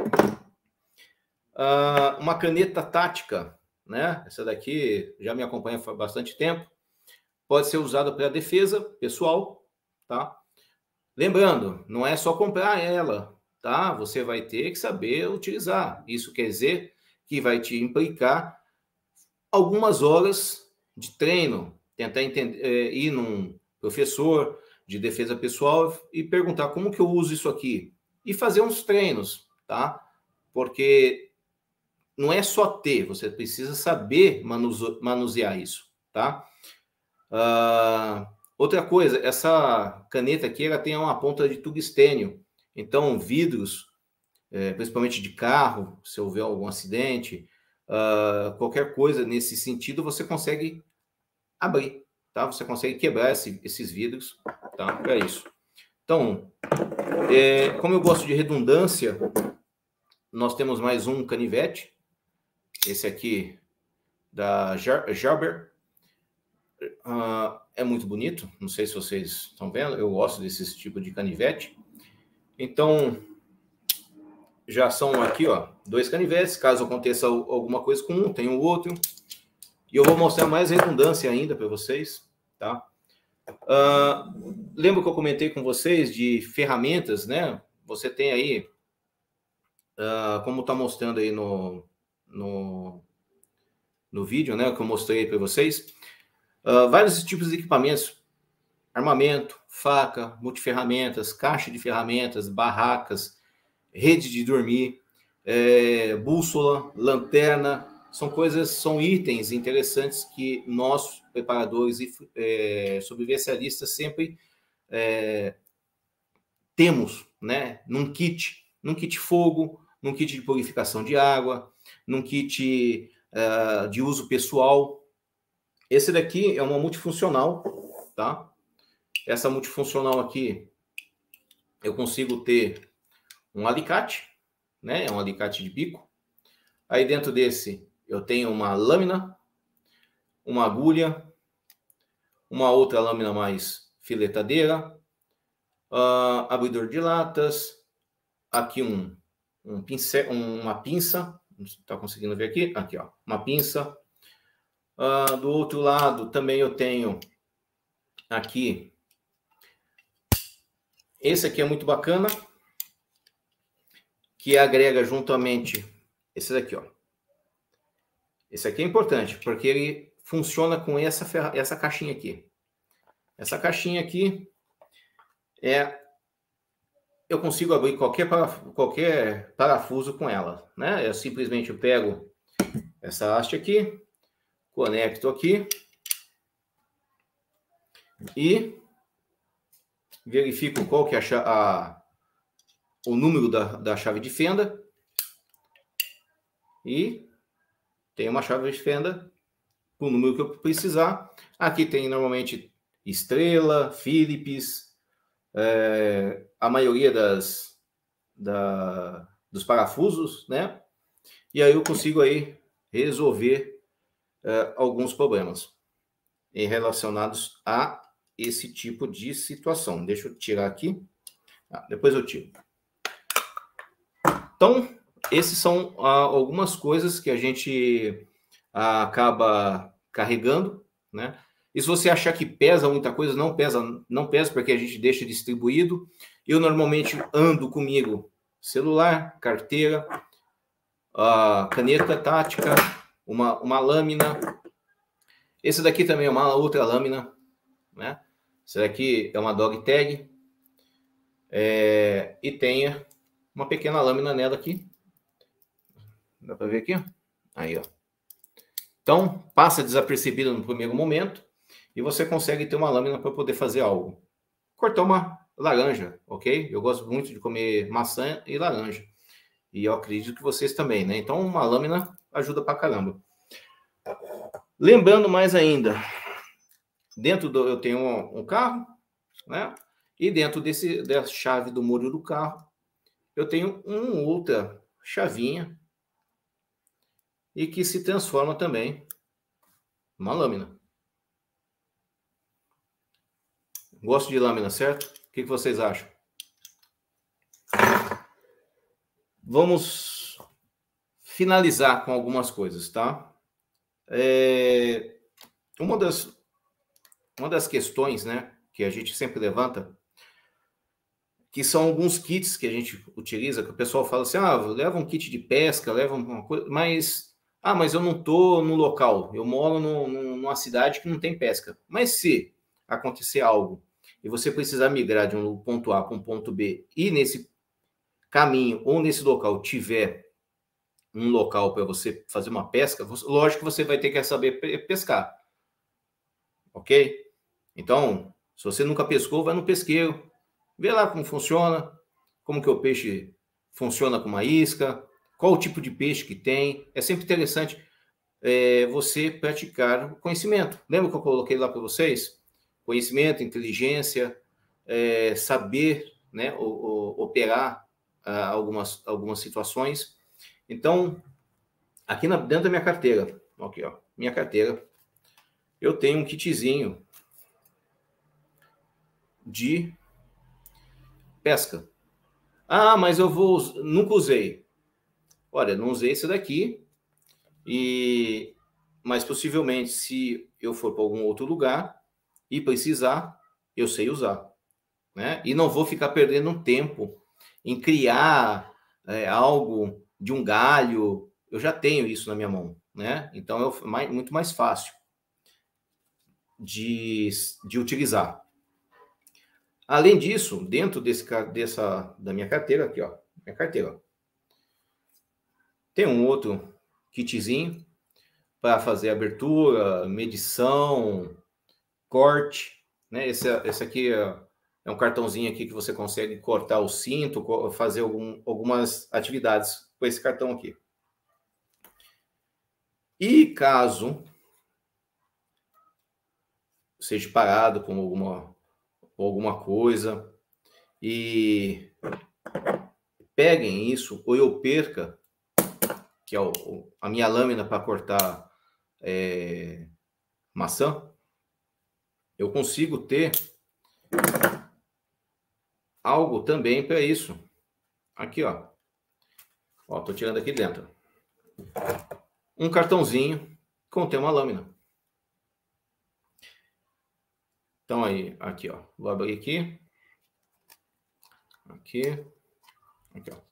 uh, uma caneta tática, né? Essa daqui já me acompanha há bastante tempo. Pode ser usada para defesa pessoal, tá? Lembrando, não é só comprar ela, tá? Você vai ter que saber utilizar. Isso quer dizer que vai te implicar algumas horas de treino, tentar entender, é, ir num professor de defesa pessoal e perguntar como que eu uso isso aqui e fazer uns treinos, tá? Porque não é só ter, você precisa saber manusear isso, tá? Uh, outra coisa, essa caneta aqui, ela tem uma ponta de tungstênio, então vidros, é, principalmente de carro, se houver algum acidente, uh, qualquer coisa nesse sentido, você consegue abrir, tá? Você consegue quebrar esse, esses vidros, tá? Para isso. Então, é, como eu gosto de redundância, nós temos mais um canivete, esse aqui da Gerber. Uh, é muito bonito, não sei se vocês estão vendo, eu gosto desse tipo de canivete. Então, já são aqui, ó, dois canivetes, caso aconteça alguma coisa com um, tem o outro. E eu vou mostrar mais redundância ainda para vocês, tá? Uh, lembra que eu comentei com vocês de ferramentas, né? Você tem aí, uh, como está mostrando aí no, no, no vídeo, né, que eu mostrei para vocês, Uh, vários tipos de equipamentos, armamento, faca, multiferramentas, caixa de ferramentas, barracas, rede de dormir, é, bússola, lanterna, são coisas, são itens interessantes que nós, preparadores e é, sobrevivencialistas, sempre é, temos, né, num kit, num kit fogo, num kit de purificação de água, num kit uh, de uso pessoal. Esse daqui é uma multifuncional, tá? Essa multifuncional aqui, eu consigo ter um alicate, né? É um alicate de bico. Aí dentro desse, eu tenho uma lâmina, uma agulha, uma outra lâmina mais filetadeira, uh, abridor de latas, aqui um, um pincel, uma pinça, não está conseguindo ver aqui? Aqui, ó, uma pinça. Uh, do outro lado, também eu tenho aqui, esse aqui é muito bacana, que agrega juntamente, esse daqui, ó. Esse aqui é importante, porque ele funciona com essa, ferra, essa caixinha aqui. Essa caixinha aqui, é, eu consigo abrir qualquer, paraf, qualquer parafuso com ela, né? Eu simplesmente eu pego essa haste aqui, conecto aqui e verifico qual que é a, a, o número da, da chave de fenda e tem uma chave de fenda com o número que eu precisar. Aqui tem normalmente Estrela, Philips, é, a maioria das, da, dos parafusos, né? E aí eu consigo aí resolver Uh, alguns problemas relacionados a esse tipo de situação. Deixa eu tirar aqui. Ah, depois eu tiro. Então, esses são uh, algumas coisas que a gente uh, acaba carregando, né? E se você achar que pesa muita coisa, não pesa, não pesa porque a gente deixa distribuído. Eu normalmente ando comigo celular, carteira, a caneta tática, uma, uma lâmina. Esse daqui também é uma outra lâmina, né? Esse daqui é uma dog tag. É, e tem uma pequena lâmina nela aqui. Dá para ver aqui? Aí, ó. Então, passa desapercebido no primeiro momento e você consegue ter uma lâmina para poder fazer algo. Cortar uma laranja, ok? Eu gosto muito de comer maçã e laranja. E eu acredito que vocês também, né? Então, uma lâmina ajuda pra caramba. Lembrando mais ainda, dentro do... eu tenho um, um carro, né? E dentro desse, da chave do muro do carro, eu tenho uma outra chavinha e que se transforma também numa lâmina. Gosto de lâmina, certo? O que vocês acham? Vamos finalizar com algumas coisas, tá? É... Uma das, uma das questões, né, que a gente sempre levanta, que são alguns kits que a gente utiliza, que o pessoal fala assim, ah, leva um kit de pesca, leva uma coisa, mas, ah, mas eu não tô no local, eu moro no, no, numa cidade que não tem pesca. Mas se acontecer algo e você precisar migrar de um ponto A para um ponto B e nesse caminho ou nesse local tiver um local para você fazer uma pesca, lógico que você vai ter que saber pescar, ok? Então, se você nunca pescou, vai no pesqueiro, vê lá como funciona, como que o peixe funciona com uma isca, qual o tipo de peixe que tem. É sempre interessante é, você praticar o conhecimento. Lembra que eu coloquei lá para vocês? Conhecimento, inteligência, é, saber, né, o, o, operar ah, algumas, algumas situações. Então, aqui na, dentro da minha carteira, aqui, ó, minha carteira, eu tenho um kitzinho de pesca. Ah, mas eu vou... Nunca usei. Olha, não usei esse daqui, e, mas possivelmente, se eu for para algum outro lugar e precisar, eu sei usar, né? E não vou ficar perdendo tempo em criar é, algo de um galho. Eu já tenho isso na minha mão, né? Então é mais, muito mais fácil de, de utilizar. Além disso, dentro desse, dessa, da minha carteira, aqui, ó, minha carteira, ó, tem um outro kitzinho para fazer abertura, medição, corte, né? Esse, esse aqui é, é um cartãozinho aqui que você consegue cortar o cinto, fazer algum, algumas atividades com esse cartão aqui. E caso seja parado com alguma, alguma coisa e peguem isso, ou eu perca, que é o, a minha lâmina para cortar é, maçã, eu consigo ter algo também para isso. Aqui, ó. Ó, tô tirando aqui dentro. Um cartãozinho contém uma lâmina. Então aí, aqui, ó. Vou abrir aqui. Aqui. Aqui, ó.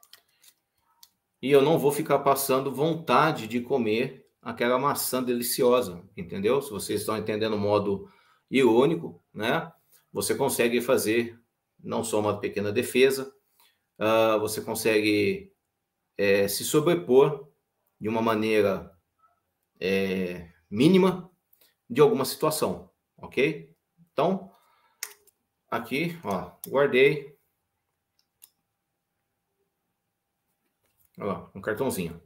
E eu não vou ficar passando vontade de comer aquela maçã deliciosa, entendeu? Se vocês estão entendendo o modo irônico, né? Você consegue fazer não só uma pequena defesa, uh, você consegue é, se sobrepor de uma maneira é, mínima de alguma situação, ok? Então, aqui, ó, guardei. Olha lá, um cartãozinho.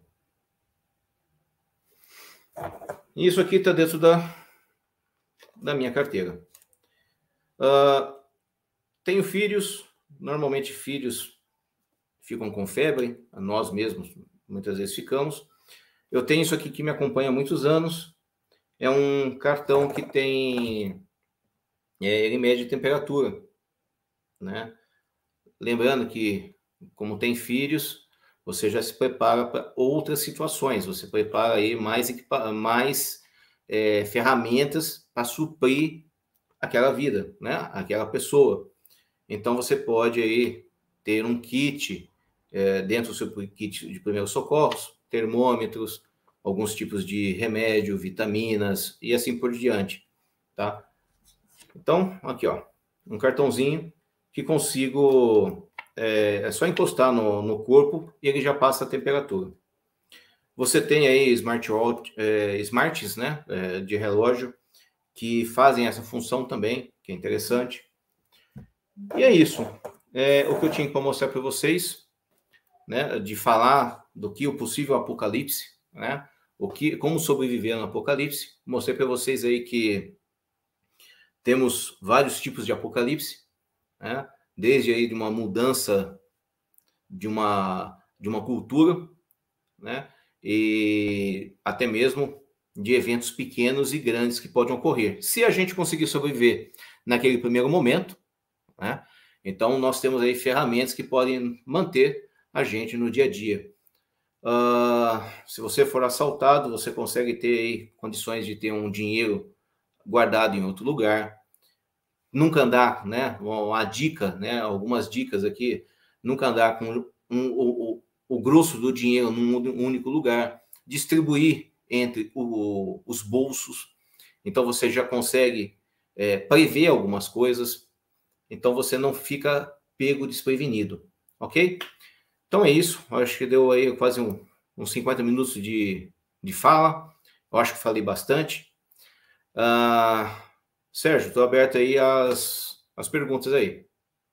Isso aqui está dentro da, da minha carteira. Uh, tenho filhos. Normalmente filhos ficam com febre. Nós mesmos muitas vezes ficamos. Eu tenho isso aqui que me acompanha há muitos anos. É um cartão que tem... É, ele mede temperatura, né? Lembrando que, como tem filhos, você já se prepara para outras situações. Você prepara aí mais, mais é, ferramentas para suprir aquela vida, né? Aquela pessoa. Então, você pode aí ter um kit, é, dentro do seu kit de primeiros socorros, termômetros, alguns tipos de remédio, vitaminas e assim por diante, tá? Então, aqui, ó, um cartãozinho que consigo, é, é só encostar no, no corpo e ele já passa a temperatura. Você tem aí smartwatch, é, smarts, né, é, de relógio, que fazem essa função também, que é interessante. E é isso. É o que eu tinha para mostrar para vocês, né, de falar do que o possível apocalipse, né, o que, como sobreviver no apocalipse. Mostrei para vocês aí que temos vários tipos de apocalipse, né, desde aí de uma mudança de uma, de uma cultura, né, e até mesmo de eventos pequenos e grandes que podem ocorrer. Se a gente conseguir sobreviver naquele primeiro momento, né, então nós temos aí ferramentas que podem manter a gente no dia a dia. Uh, se você for assaltado, você consegue ter aí condições de ter um dinheiro guardado em outro lugar. Nunca andar, né, uma dica, né, algumas dicas aqui, nunca andar com um, um, o, o grosso do dinheiro num único lugar, distribuir entre o, os bolsos, então você já consegue é, prever algumas coisas, então você não fica pego desprevenido, ok? Então é isso, acho que deu aí quase um, uns cinquenta minutos de, de fala, eu acho que falei bastante. Ah, Sérgio, estou aberto aí às, às perguntas aí.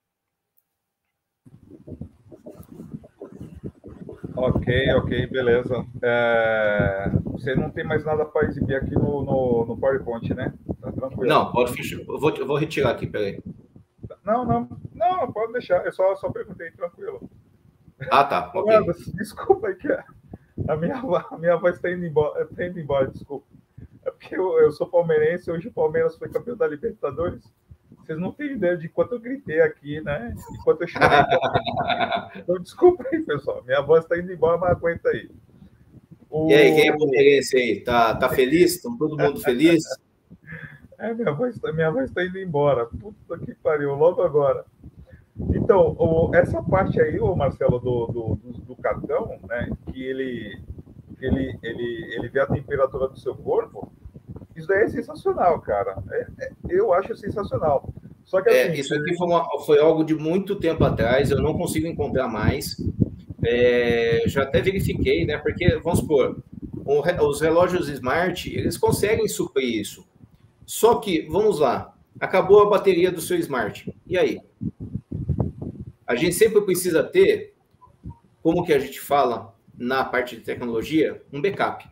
Ok, ok, beleza. É, você não tem mais nada para exibir aqui no, no, no PowerPoint, né? Tá tranquilo. Não, pode fechar. Eu vou, eu vou retirar aqui, peraí. Não, não, não, pode deixar. Eu só, só perguntei, tranquilo. Ah, tá, ok. Nada, desculpa aí que a minha, a minha voz está indo embora, tá indo embora, desculpa. É porque eu, eu sou palmeirense, hoje o Palmeiras foi campeão da Libertadores. Vocês não têm ideia de quanto eu gritei aqui, né? De quanto eu chorei. Então, desculpa aí, pessoal. Minha voz está indo embora, mas aguenta aí. O... E aí, quem é palmeirense aí? Tá, tá feliz? Estão todo mundo feliz? É, minha voz, minha voz está indo embora. Puta que pariu, logo agora. Então, o, essa parte aí, o Marcelo, do, do, do, do cartão, né? Que ele, ele, ele, ele vê a temperatura do seu corpo. Isso daí é sensacional, cara. É, é, eu acho sensacional. Só que, assim, é, isso aqui foi, uma, foi algo de muito tempo atrás, eu não consigo encontrar mais. É, já até verifiquei, né? Porque, vamos supor, o, os relógios Smart, eles conseguem suprir isso. Só que, vamos lá, acabou a bateria do seu Smart. E aí? A gente sempre precisa ter, como que a gente fala na parte de tecnologia, um backup,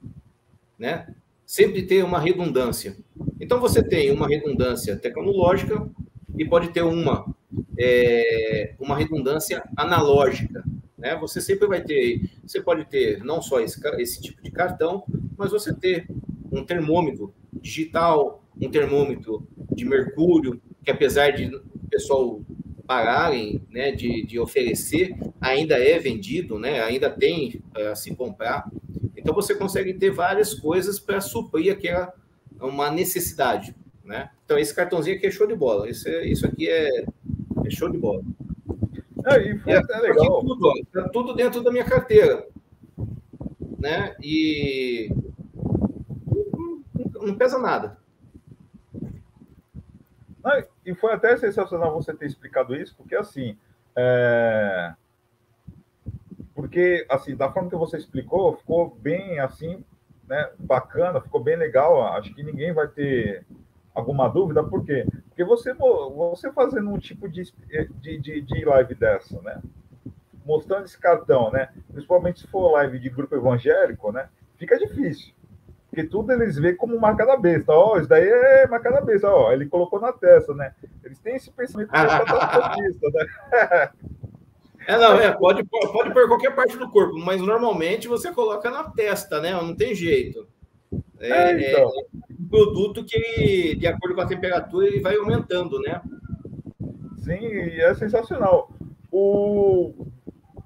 né? Sempre ter uma redundância. Então, você tem uma redundância tecnológica e pode ter uma, é, uma redundância analógica, né? Você sempre vai ter, você pode ter não só esse, esse tipo de cartão, mas você ter um termômetro digital, um termômetro de mercúrio, que apesar de o pessoal pararem, né, de, de oferecer, ainda é vendido, né? Ainda tem a se comprar. Então, você consegue ter várias coisas para suprir aquela, uma necessidade, né? Então, esse cartãozinho aqui é show de bola. Isso, é, isso aqui é, é show de bola. É, e foi é, até legal. Tudo, ó, tá tudo dentro da minha carteira, né? E não, não pesa nada. Não, e foi até sensacional você ter explicado isso, porque, assim... É... Porque, assim, da forma que você explicou, ficou bem, assim, né, bacana, ficou bem legal. Acho que ninguém vai ter alguma dúvida. Por quê? Porque você, você fazendo um tipo de, de, de, de live dessa, né, mostrando esse cartão, né, principalmente se for live de grupo evangélico, né, fica difícil. Porque tudo eles veem como marca da besta. Ó, oh, isso daí é marca da besta. Ó, oh, ele colocou na testa, né? Eles têm esse pensamento catastrofista, né? É, não, é, pode, pode pôr qualquer parte do corpo, mas normalmente você coloca na testa, né? Não tem jeito. É, é, então. é um produto que, ele, de acordo com a temperatura, ele vai aumentando, né? Sim, é sensacional. O...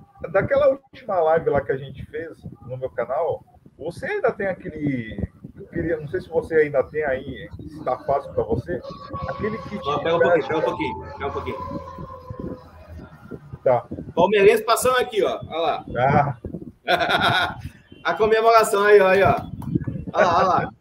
Daquela última live lá que a gente fez no meu canal, você ainda tem aquele... queria, não sei se você ainda tem aí, se está fácil para você, aquele kit. Pega um pouquinho, pega um pouquinho, pega um pouquinho. Tá. Palmeirense passando aqui, ó. Olha lá. Ah. A comemoração aí, ó. Aí, ó. Olha lá, olha lá.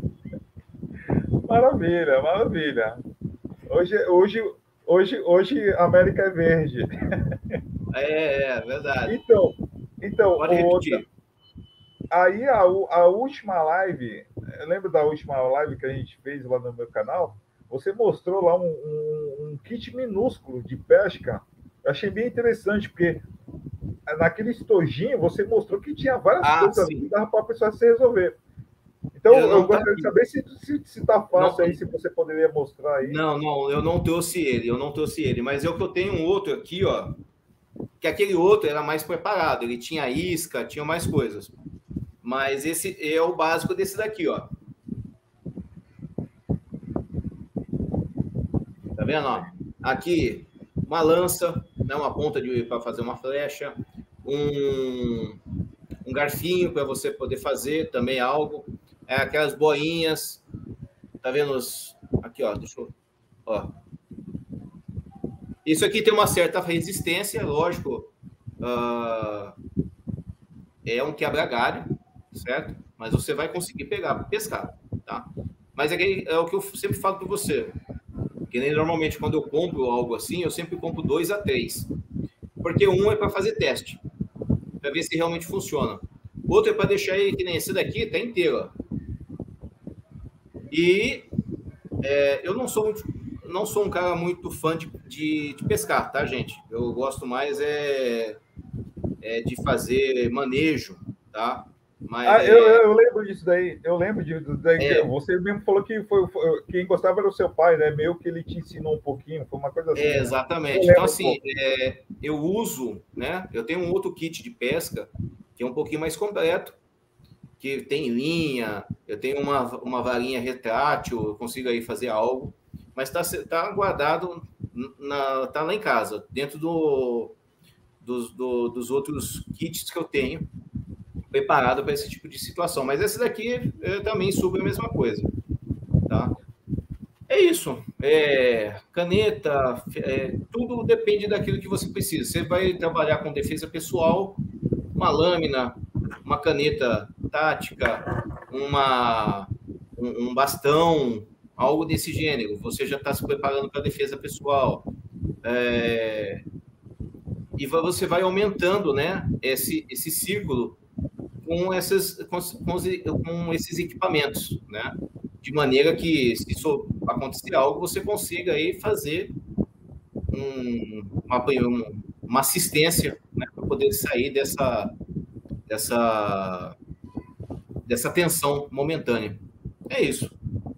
Maravilha, maravilha. Hoje, hoje, hoje, hoje a América é verde. É, é verdade. Então, então pode repetir. Outra, aí a, a última live, eu lembro da última live que a gente fez lá no meu canal, você mostrou lá um, um, um kit minúsculo de pesca. Eu achei bem interessante, porque naquele estojinho você mostrou que tinha várias ah, coisas sim. que dava para a pessoa se resolver. Então, eu, eu gostaria tá de saber se está se, se tá fácil não, aí, se você poderia mostrar aí. Não, não, eu não trouxe ele, eu não trouxe ele, mas eu que eu tenho um outro aqui, ó, que aquele outro era mais preparado, ele tinha isca, tinha mais coisas. Mas esse é o básico desse daqui, ó. Tá vendo, ó? Aqui, uma lança, né, uma ponta para fazer uma flecha, um, um garfinho para você poder fazer também algo, é, aquelas boinhas, tá vendo? Os, aqui, ó, deixa eu... Ó. Isso aqui tem uma certa resistência, lógico, uh, é um quebra-galho, certo? Mas você vai conseguir pegar, pescar, tá? Mas é, é o que eu sempre falo para você, que nem normalmente quando eu compro algo assim, eu sempre compro dois a três, porque um é para fazer teste, para ver se realmente funciona. Outro é para deixar ele, que nem esse daqui, tá inteiro, ó. E é, eu não sou muito, não sou um cara muito fã de, de, de pescar, tá, gente? Eu gosto mais é, é de fazer manejo, tá? Mas, ah, é... eu, eu lembro disso daí. Eu lembro disso daí. É... Você mesmo falou que foi, foi, quem gostava era o seu pai, né? Meio que ele te ensinou um pouquinho, foi uma coisa assim. É, exatamente. Né? Então, assim, um é, eu uso, né? Eu tenho um outro kit de pesca que é um pouquinho mais completo, que tem linha, eu tenho uma, uma varinha retrátil, eu consigo aí fazer algo, mas está tá guardado, na, tá lá em casa, dentro do, dos, do, dos outros kits que eu tenho, preparado para esse tipo de situação. Mas esse daqui eu também subo a mesma coisa, tá? É isso. É, caneta, é, tudo depende daquilo que você precisa. Você vai trabalhar com defesa pessoal, uma lâmina, uma caneta tática, uma, um, um bastão, algo desse gênero. Você já está se preparando para a defesa pessoal. É, e você vai aumentando, né, esse, esse círculo com, essas, com, com, os, com esses equipamentos, né? De maneira que, se isso acontecer algo, você consiga aí fazer um, uma, uma assistência, né, para poder sair dessa, dessa, dessa tensão momentânea. É isso.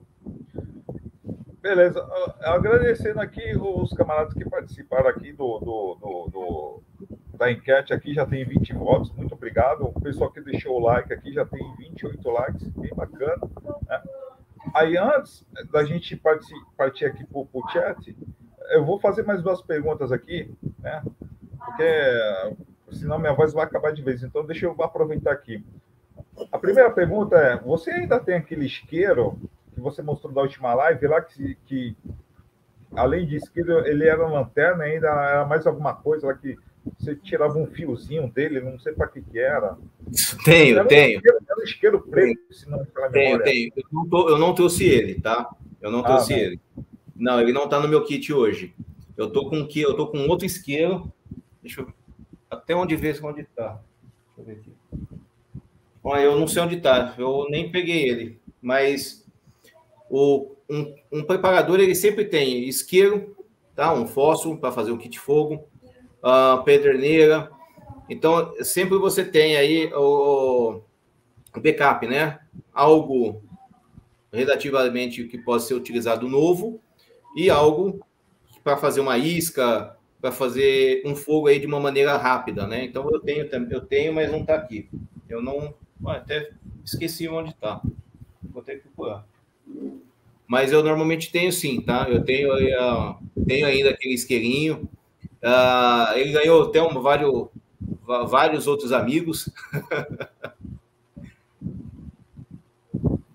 Beleza. Agradecendo aqui os camaradas que participaram aqui do, do, do, do, da enquete aqui, já tem vinte votos, muito obrigado. O pessoal que deixou o like aqui já tem vinte e oito likes, bem bacana, né? Aí, antes da gente partir, partir aqui para o chat, eu vou fazer mais duas perguntas aqui, né? Porque senão minha voz vai acabar de vez. Então, deixa eu aproveitar aqui. A primeira pergunta é, você ainda tem aquele isqueiro que você mostrou da última live lá, que, que além de isqueiro, ele era lanterna, ainda era mais alguma coisa lá que você tirava um fiozinho dele, não sei para que que era. Tenho, era um tenho. Isqueiro, era um isqueiro preto, se não pela tenho, memória. Tenho, eu não, tô, eu não trouxe ele, tá? Eu não trouxe ah, ele. Não, ele não tá no meu kit hoje. Eu tô com que eu tô com outro isqueiro. Deixa eu ver. Até onde ver onde tá. Deixa eu ver aqui. Bom, eu não sei onde tá. Eu nem peguei ele. Mas o, um, um preparador, ele sempre tem isqueiro, tá? Um fósforo para fazer um kit fogo. Uh, pederneira, então sempre você tem aí o, o backup, né? Algo relativamente que pode ser utilizado novo e algo para fazer uma isca, para fazer um fogo aí de uma maneira rápida, né? Então eu tenho, eu tenho, mas não está aqui. Eu não, até esqueci onde está. Vou ter que procurar. Mas eu normalmente tenho sim, tá? Eu tenho, uh, tenho ainda aquele isqueirinho. Uh, ele ganhou até um, vários, vários outros amigos.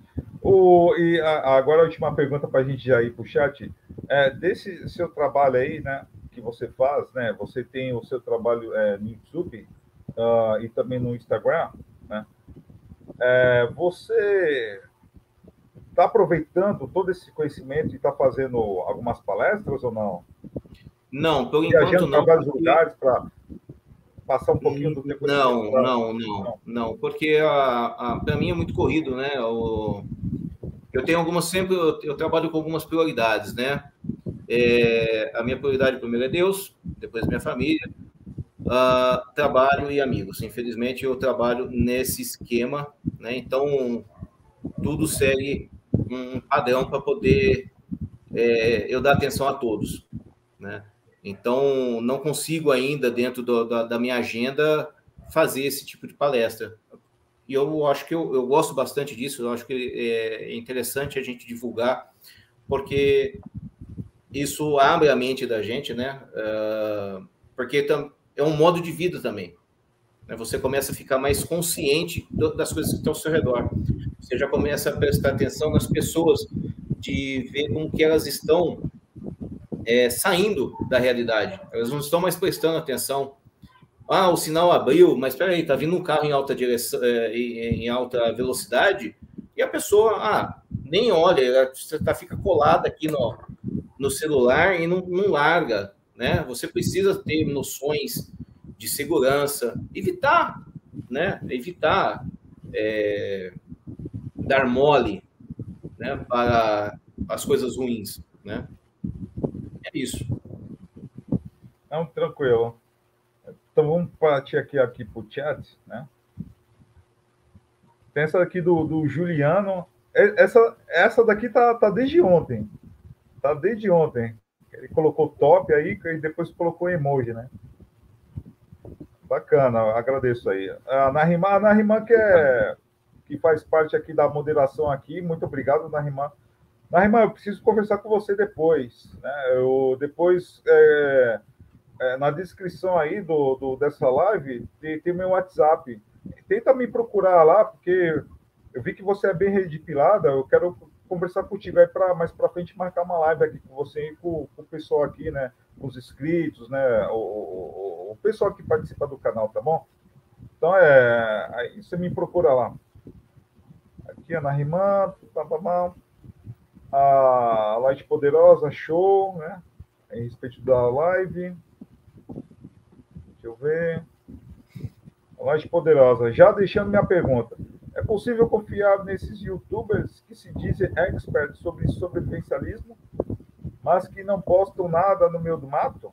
O, e a, agora a última pergunta para a gente já ir para o chat. É, desse seu trabalho aí, né, que você faz, né, você tem o seu trabalho é, no YouTube uh, e também no Instagram, né? É, você está aproveitando todo esse conhecimento e está fazendo algumas palestras ou não? Não, por Viajando enquanto não. para vários Porque... lugares para passar um pouquinho do tempo. Não, pra... não, não, não, porque para mim é muito corrido, né? O... Eu tenho algumas, sempre eu, eu trabalho com algumas prioridades, né? É, a minha prioridade primeiro é Deus, depois minha família, uh, trabalho e amigos. Infelizmente, eu trabalho nesse esquema, né? Então, tudo segue um padrão para poder é, eu dar atenção a todos, né? Então, não consigo ainda, dentro do, da, da minha agenda, fazer esse tipo de palestra. E eu acho que eu, eu gosto bastante disso, eu acho que é interessante a gente divulgar, porque isso abre a mente da gente, né? Uh, porque é um modo de vida também. Né? Você começa a ficar mais consciente do, das coisas que estão ao seu redor. Você já começa a prestar atenção nas pessoas, de ver como que elas estão é, saindo da realidade. Elas não estão mais prestando atenção. Ah, o sinal abriu, mas espera aí, está vindo um carro em alta direção, em alta velocidade, e a pessoa, ah, nem olha, ela tá, fica colada aqui no, no celular e não, não larga, né? Você precisa ter noções de segurança, evitar, né? Evitar é, dar mole, né? Para as coisas ruins, né? É isso. Não, tranquilo. Então, vamos partir aqui, aqui para o chat, né? Tem essa aqui do, do Juliano. Essa, essa daqui tá, tá desde ontem. Tá desde ontem. Ele colocou top aí e depois colocou emoji, né? Bacana, agradeço aí. A Nariman, a Nariman que, é, que faz parte aqui da moderação aqui. Muito obrigado, Nariman. Nariman, eu preciso conversar com você depois, né? Eu, depois... É... É, na descrição aí do, do, dessa live, tem, tem meu WhatsApp. Tenta me procurar lá, porque eu vi que você é bem redipilada, eu quero conversar contigo aí para mais para frente marcar uma live aqui com você e com, com o pessoal aqui, né? Com os inscritos, né? O, o, o pessoal que participa do canal, tá bom? Então, é, aí você me procura lá. Aqui, Ana Rimã, a Light Poderosa, show, né? Em respeito da live. Deixa eu ver. Light Poderosa. Já deixando minha pergunta. É possível confiar nesses youtubers que se dizem experts sobre sobrevivencialismo, mas que não postam nada no meio do mato?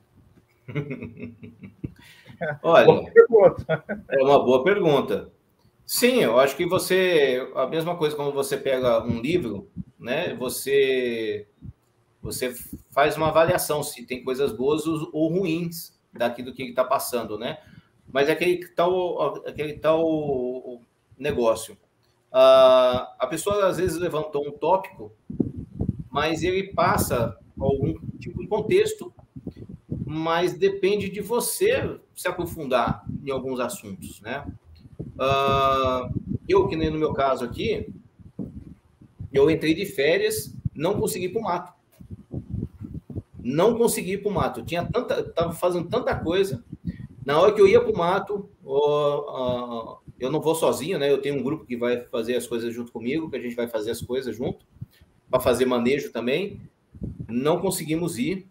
Olha, é uma boa pergunta. Sim, eu acho que você... A mesma coisa quando você pega um livro, né? Você, você faz uma avaliação se tem coisas boas ou ruins daquilo que está passando, né? Mas é aquele tal, aquele tal negócio. Uh, a pessoa, às vezes, levantou um tópico, mas ele passa algum tipo de contexto, mas depende de você se aprofundar em alguns assuntos, né? Uh, eu, que nem no meu caso aqui, eu entrei de férias, não consegui ir para o mato. Não consegui ir para o mato. Eu tinha tanta, estava fazendo tanta coisa. Na hora que eu ia para o mato, uh, uh, eu não vou sozinho, né? Eu tenho um grupo que vai fazer as coisas junto comigo, que a gente vai fazer as coisas junto, para fazer manejo também. Não conseguimos ir.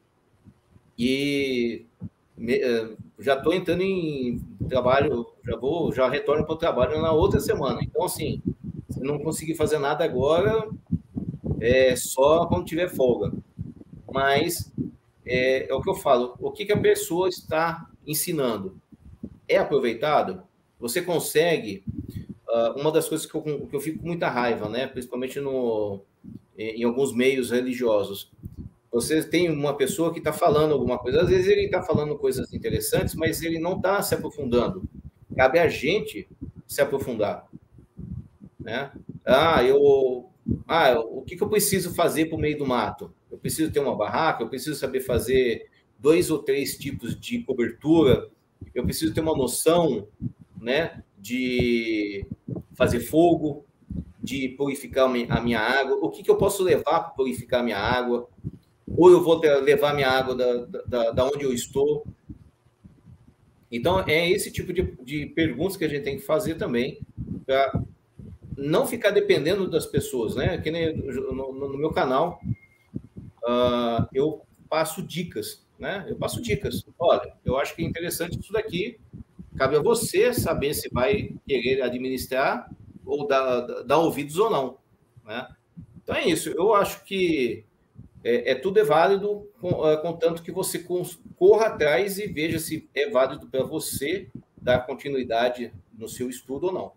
E me, uh, já estou entrando em trabalho, já vou, já retorno para o trabalho na outra semana. Então, assim, se não conseguir fazer nada agora, é só quando tiver folga. Mas é, é o que eu falo, o que, que a pessoa está ensinando é aproveitado? Você consegue, uh, uma das coisas que eu, que eu fico com muita raiva, né, principalmente no, em alguns meios religiosos, você tem uma pessoa que está falando alguma coisa, às vezes ele está falando coisas interessantes, mas ele não está se aprofundando. Cabe a gente se aprofundar, né? Ah, eu... Ah, o que, que eu preciso fazer para o meio do mato? Eu preciso ter uma barraca, eu preciso saber fazer dois ou três tipos de cobertura, eu preciso ter uma noção, né, de fazer fogo, de purificar a minha água, o que, que eu posso levar para purificar a minha água, ou eu vou levar a minha água da, da, da onde eu estou. Então, é esse tipo de, de perguntas que a gente tem que fazer também, para não ficar dependendo das pessoas, né? Que nem no, no meu canal, uh, eu passo dicas, né? Eu passo dicas. Olha, eu acho que é interessante isso daqui, cabe a você saber se vai querer administrar ou dar, dar ouvidos ou não, né? Então é isso. Eu acho que é, é tudo é válido, com, é, contanto que você corra atrás e veja se é válido para você dar continuidade no seu estudo ou não.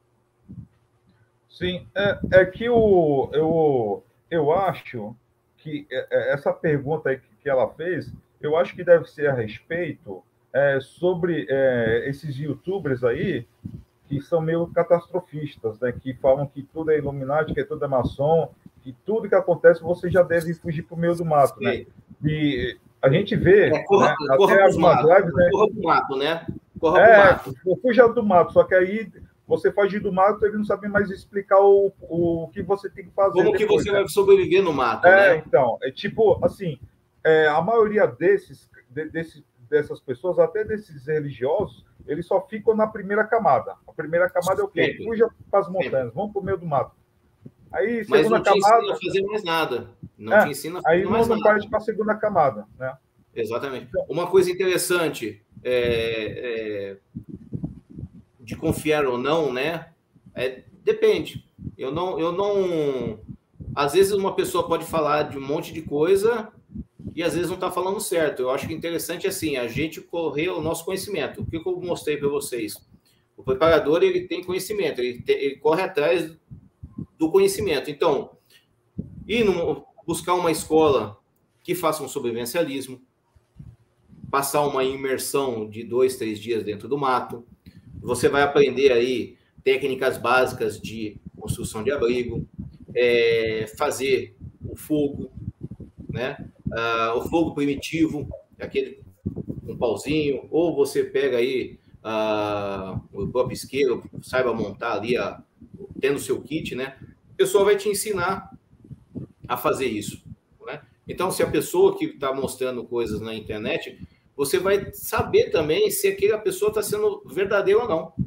Sim, é, é que o, eu, eu acho que essa pergunta aí que ela fez, eu acho que deve ser a respeito é, sobre é, esses youtubers aí que são meio catastrofistas, né? Que falam que tudo é Illuminati, que tudo é maçom, que tudo que acontece você já deve fugir para o meio do mato, né? E a gente vê, é, corra, né? corra até algumas mato, lives, né? Corra para o mato, né? Corra é, pro mato. Fuja do mato, só que aí você fugir do mato, ele não sabe mais explicar o, o que você tem que fazer. Como depois, que você né? vai sobreviver no mato, é, né? Então, é tipo, assim, é, a maioria desses, de, desse, dessas pessoas, até desses religiosos, eles só ficam na primeira camada. A primeira camada é o quê? Sempre. Fuja para as montanhas, vamos para o meio do mato. Aí, Mas segunda não te camada... ensina a fazer mais nada. Não é, te ensina a fazer aí não, mais não nada. parte para a segunda camada, né? Exatamente. Então, uma coisa interessante é, é, de confiar ou não, né? É, depende. Eu não, eu não. Às vezes uma pessoa pode falar de um monte de coisa e às vezes não está falando certo. Eu acho que interessante é assim, a gente correr o nosso conhecimento. O que eu mostrei para vocês? O preparador ele tem conhecimento, ele, te, ele corre atrás do conhecimento. Então, ir no, buscar uma escola que faça um sobrevivencialismo, passar uma imersão de dois, três dias dentro do mato. Você vai aprender aí técnicas básicas de construção de abrigo, é, fazer o fogo, né? Ah, o fogo primitivo, aquele um pauzinho, ou você pega aí ah, o próprio isqueiro, saiba montar ali, a, tendo o seu kit, né? O pessoal vai te ensinar a fazer isso, né? Então, se a pessoa que está mostrando coisas na internet, você vai saber também se aquela pessoa está sendo verdadeira ou não.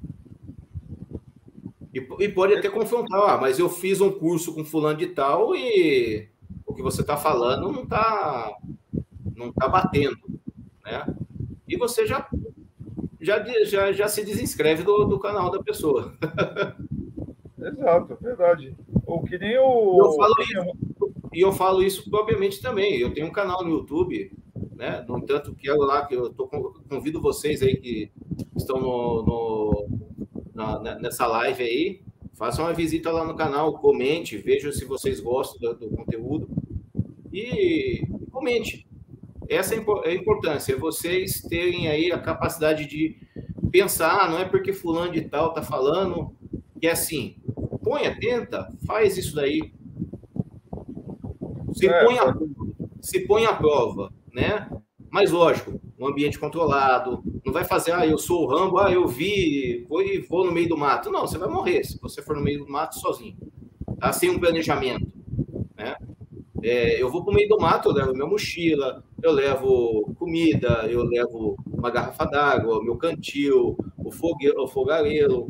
E, e pode até confrontar, ah, mas eu fiz um curso com fulano de tal e o que você está falando não está não tá batendo, né? E você já, já, já, já se desinscreve do, do canal da pessoa. Exato, verdade. O que nem o... Eu falo isso, e eu falo isso propriamente também. Eu tenho um canal no YouTube, né? No entanto, quero lá que eu tô, convido vocês aí que estão no, no, na, nessa live aí, façam uma visita lá no canal, comente, vejam se vocês gostam do, do conteúdo e comente. Essa é a importância, é vocês terem aí a capacidade de pensar, ah, não é porque fulano de tal tá falando que é assim. Ponha, tenta, faz isso daí. Se É, põe a, se põe à prova, né? Mas, lógico, um ambiente controlado, não vai fazer, ah, eu sou o Rambo, ah, eu vi, vou, vou no meio do mato. Não, você vai morrer se você for no meio do mato sozinho, tá? Sem um planejamento, né? É, eu vou para o meio do mato, eu levo minha mochila, eu levo comida, eu levo uma garrafa d'água, meu cantil, o, fogue, o fogareiro,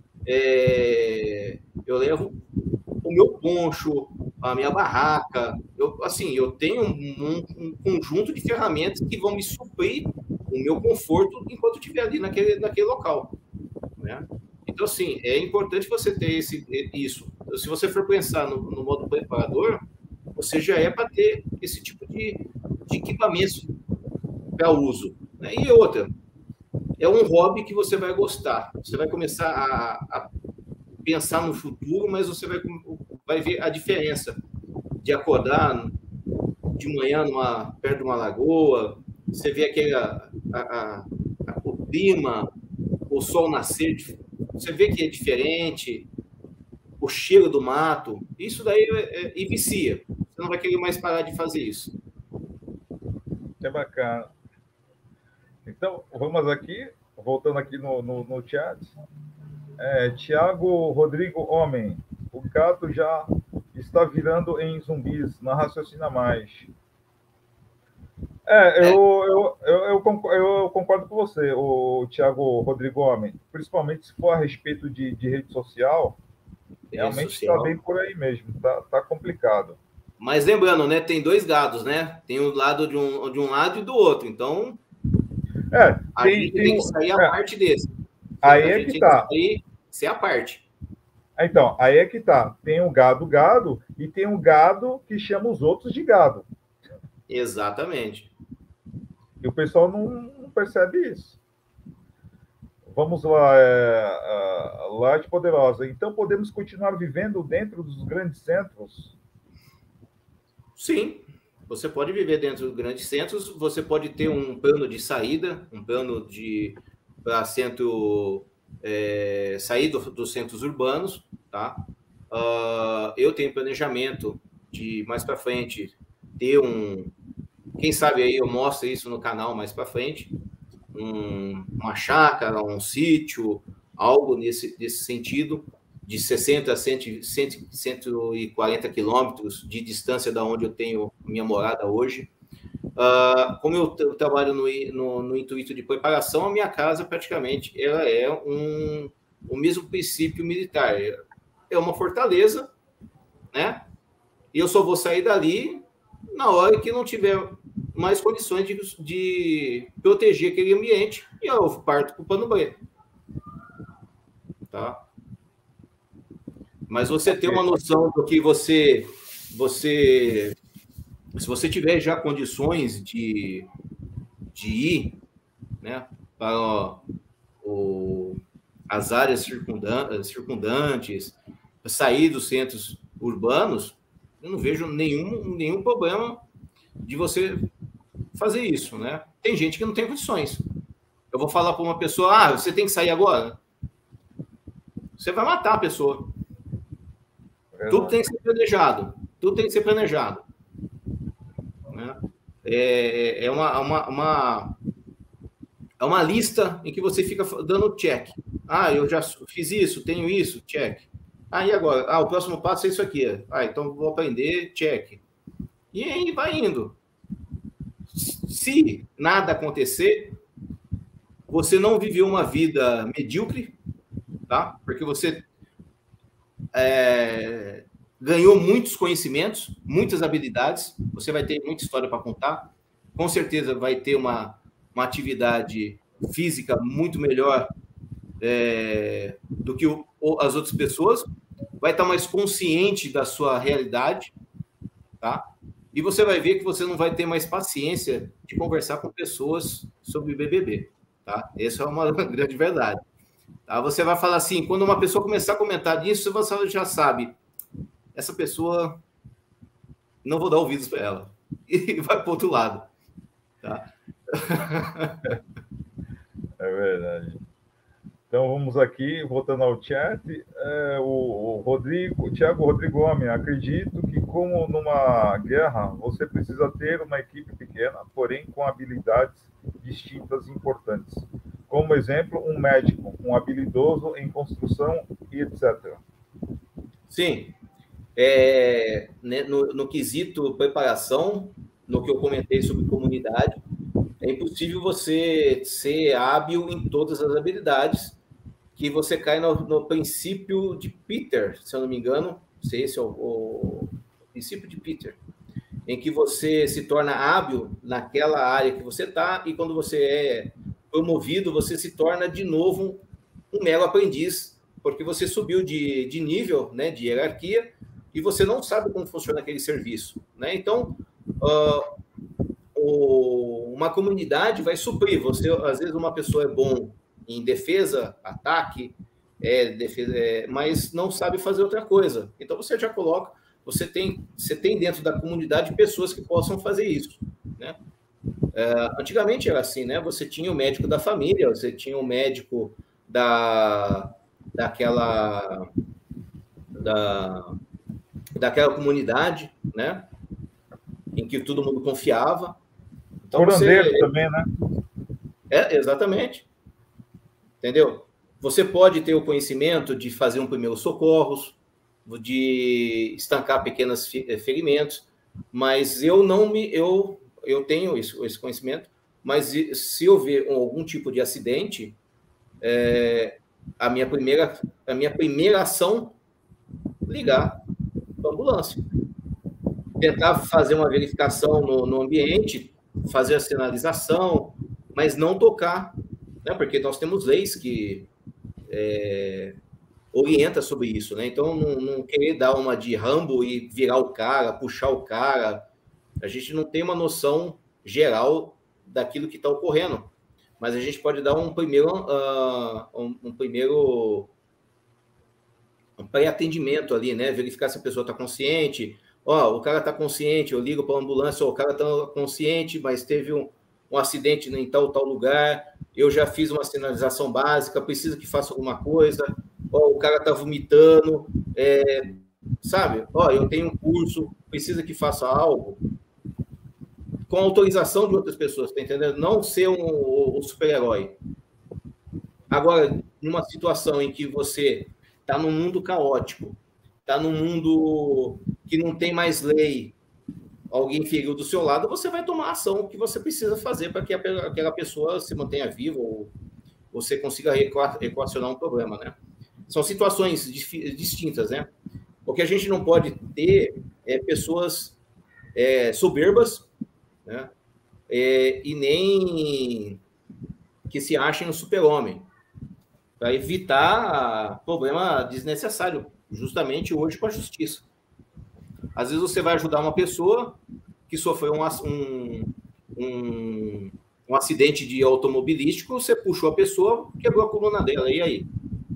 é, eu levo o meu poncho, a minha barraca. Eu, assim, eu tenho um, um conjunto de ferramentas que vão me suprir o meu conforto enquanto eu estiver ali naquele, naquele local, né? Então, assim, é importante você ter esse, isso. Se você for pensar no, no modo preparador, você já é para ter esse tipo de, de equipamento para uso, né? E outra, é um hobby que você vai gostar. Você vai começar a, a pensar no futuro, mas você vai, vai ver a diferença de acordar de manhã numa, perto de uma lagoa, você vê aquele, a, a, a, o clima, o sol nascer, você vê que é diferente, o cheiro do mato, isso daí é, é, e vicia. Você não vai querer mais parar de fazer isso. É bacana. Então, vamos aqui, voltando aqui no, no, no chat. É, Tiago Rodrigo Homem. O gado já está virando em zumbis, não raciocina mais. É, eu, eu, eu, eu, concordo, eu concordo com você, o Thiago Rodrigo Homem, principalmente se for a respeito de, de rede social, realmente está bem por aí mesmo, tá, tá complicado. Mas lembrando, né, tem dois gados, né? Tem o lado de um, de um lado e do outro, então é, a tem, gente tem, tem que sair a é, parte desse. Aí a é gente que tá. Tem que ser a parte. Então, aí é que tá. Tem o gado gado e tem um gado que chama os outros de gado. Exatamente. E o pessoal não, não percebe isso. Vamos lá, é, Light Poderosa. Então, podemos continuar vivendo dentro dos grandes centros? Sim, você pode viver dentro dos grandes centros, você pode ter um plano de saída, um plano de para centro é, sair do, dos centros urbanos, tá? Uh, eu tenho planejamento de mais para frente ter um, quem sabe aí eu mostro isso no canal mais para frente, um, uma chácara, um sítio, algo nesse, nesse sentido, de sessenta a cento e quarenta quilômetros de distância da onde eu tenho minha morada hoje. Uh, como eu, eu trabalho no, no, no intuito de preparação, a minha casa praticamente ela é um, o mesmo princípio militar. É uma fortaleza, né? E eu só vou sair dali na hora que não tiver mais condições de, de proteger aquele ambiente e eu parto para o pano branco. Tá? Mas você tem uma noção do que você, você, se você tiver já condições de, de ir, né, para o, as áreas circundantes, circundantes, sair dos centros urbanos, eu não vejo nenhum, nenhum problema de você fazer isso, né? Tem gente que não tem condições. Eu vou falar para uma pessoa, ah, você tem que sair agora? Você vai matar a pessoa. É Tudo tem que ser planejado. Tudo tem que ser planejado. Né? É, é uma, uma, uma, é uma lista em que você fica dando check. Ah, eu já fiz isso, tenho isso, check. Ah, e agora? Ah, o próximo passo é isso aqui. Ah, então vou aprender, check. E aí vai indo. Se nada acontecer, você não viveu uma vida medíocre, tá? Porque você é, ganhou muitos conhecimentos, muitas habilidades, você vai ter muita história para contar, com certeza vai ter uma, uma atividade física muito melhor é, do que o, as outras pessoas, vai estar mais consciente da sua realidade, tá? E você vai ver que você não vai ter mais paciência de conversar com pessoas sobre B B B, tá? Essa é uma grande verdade. Tá? Você vai falar assim, quando uma pessoa começar a comentar disso, você já sabe, essa pessoa, não vou dar ouvidos para ela. E vai para o outro lado. Tá? É verdade. Então, vamos aqui, voltando ao chat, é, o, o Rodrigo, o Thiago Rodrigo Homem, acredito que como numa guerra, você precisa ter uma equipe pequena, porém com habilidades distintas e importantes. Como exemplo, um médico, um habilidoso em construção e etcétera. Sim. É, né, no, no quesito preparação, no que eu comentei sobre comunidade, é impossível você ser hábil em todas as habilidades, que você cai no, no princípio de Peter, se eu não me engano, não sei se é o, o princípio de Peter, em que você se torna hábil naquela área que você está, e quando você é promovido, você se torna de novo um mero aprendiz, porque você subiu de, de nível, né, de hierarquia, e você não sabe como funciona aquele serviço. Né? Então, uh, o, uma comunidade vai suprir. Você, às vezes, uma pessoa é bom em defesa, ataque, é, defesa, é, mas não sabe fazer outra coisa. Então, você já coloca, você tem, você tem dentro da comunidade pessoas que possam fazer isso. Né? É, antigamente era assim, né? Você tinha o médico da família, você tinha o médico da, daquela, da, daquela comunidade, né? Em que todo mundo confiava. Então, curandeiro você... também, né? É, exatamente. Entendeu? Você pode ter o conhecimento de fazer um primeiro socorros, de estancar pequenos ferimentos, mas eu não me, eu, eu tenho isso, esse conhecimento, mas se houver algum tipo de acidente, é, a minha primeira, a minha primeira ação, ligar para a ambulância. Tentar fazer uma verificação no, no ambiente, fazer a sinalização, mas não tocar, né? Porque nós temos leis que é, orientam sobre isso, né? Então, não, não querer dar uma de Rambo e virar o cara, puxar o cara. A gente não tem uma noção geral daquilo que está ocorrendo, mas a gente pode dar um primeiro, uh, um, um primeiro um pré-atendimento ali, né? Verificar se a pessoa está consciente. Ó, oh, o cara está consciente, eu ligo para a ambulância, oh, o cara está consciente, mas teve um, um acidente em tal, tal lugar, eu já fiz uma sinalização básica, precisa que faça alguma coisa, ó, oh, o cara está vomitando, é, sabe? Ó, oh, eu tenho um curso, precisa que faça algo, com autorização de outras pessoas, tá entendendo? Não ser um, um super-herói. Agora, numa situação em que você está num mundo caótico, está num mundo que não tem mais lei, alguém feriu do seu lado, você vai tomar a ação que você precisa fazer para que aquela pessoa se mantenha viva ou você consiga equacionar um problema, né? São situações distintas, né? O que a gente não pode ter é pessoas é, soberbas, né? É, e nem que se achem um super-homem, para evitar problema desnecessário, justamente hoje com a justiça. Às vezes você vai ajudar uma pessoa que sofreu um, um, um, um acidente de automobilístico, você puxou a pessoa, quebrou a coluna dela, e aí?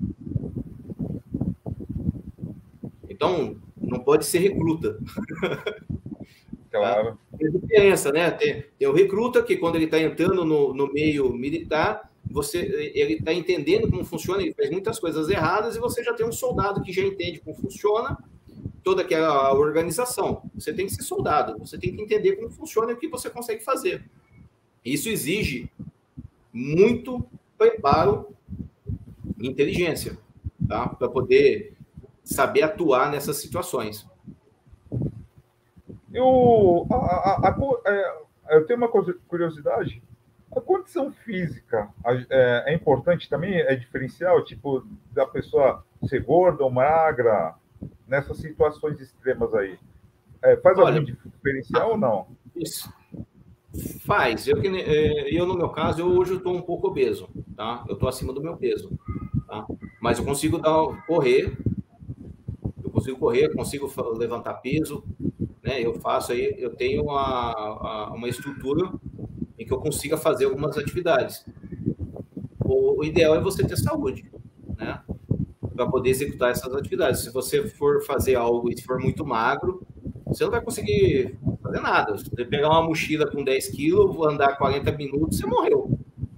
Então, não pode ser recruta. Claro. Tem diferença, né? Tem, tem o recruta que, quando ele está entrando no, no meio militar, você, ele está entendendo como funciona, ele faz muitas coisas erradas, e você já tem um soldado que já entende como funciona toda aquela organização. Você tem que ser soldado, você tem que entender como funciona e o que você consegue fazer. Isso exige muito preparo e inteligência, tá? Para poder saber atuar nessas situações. Eu, a, a, a, eu tenho uma curiosidade. A condição física é, é importante também? É diferencial? Tipo, da pessoa ser gorda ou magra, nessas situações extremas aí? É, faz Olha, algum diferencial a, ou não? Isso. Faz. Eu, eu, no meu caso, eu, hoje eu estou um pouco obeso, tá? Eu estou acima do meu peso, tá? Mas eu consigo dar, correr, eu consigo correr, consigo levantar peso, né? Eu faço aí, eu tenho uma, uma estrutura em que eu consiga fazer algumas atividades. O, o ideal é você ter saúde, né? Para poder executar essas atividades. Se você for fazer algo e for muito magro, você não vai conseguir fazer nada. Se você pegar uma mochila com dez quilos, andar quarenta minutos, você morreu.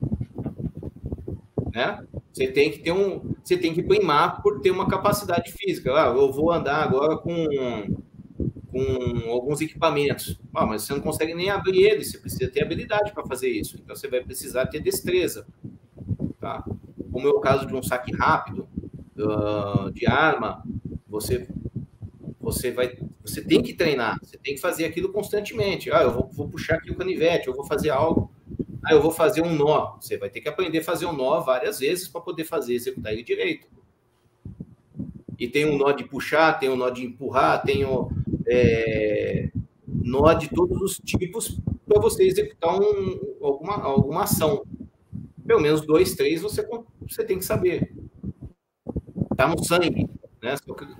Né? Você tem que ter um, você tem que primar por ter uma capacidade física. Ah, eu vou andar agora com, com alguns equipamentos. Ah, mas você não consegue nem abrir eles, você precisa ter habilidade para fazer isso. Então você vai precisar ter destreza. Tá? Como é o caso de um saque rápido, uh, de arma, você, você, vai, você tem que treinar, você tem que fazer aquilo constantemente. Ah, eu vou, vou puxar aqui o canivete, eu vou fazer algo. Ah, eu vou fazer um nó. Você vai ter que aprender a fazer um nó várias vezes para poder fazer, executar ele direito. E tem um nó de puxar, tem um nó de empurrar, tem um é, nó de todos os tipos para você executar um, alguma, alguma ação. Pelo menos dois, três você, você tem que saber. Tá no sangue, né?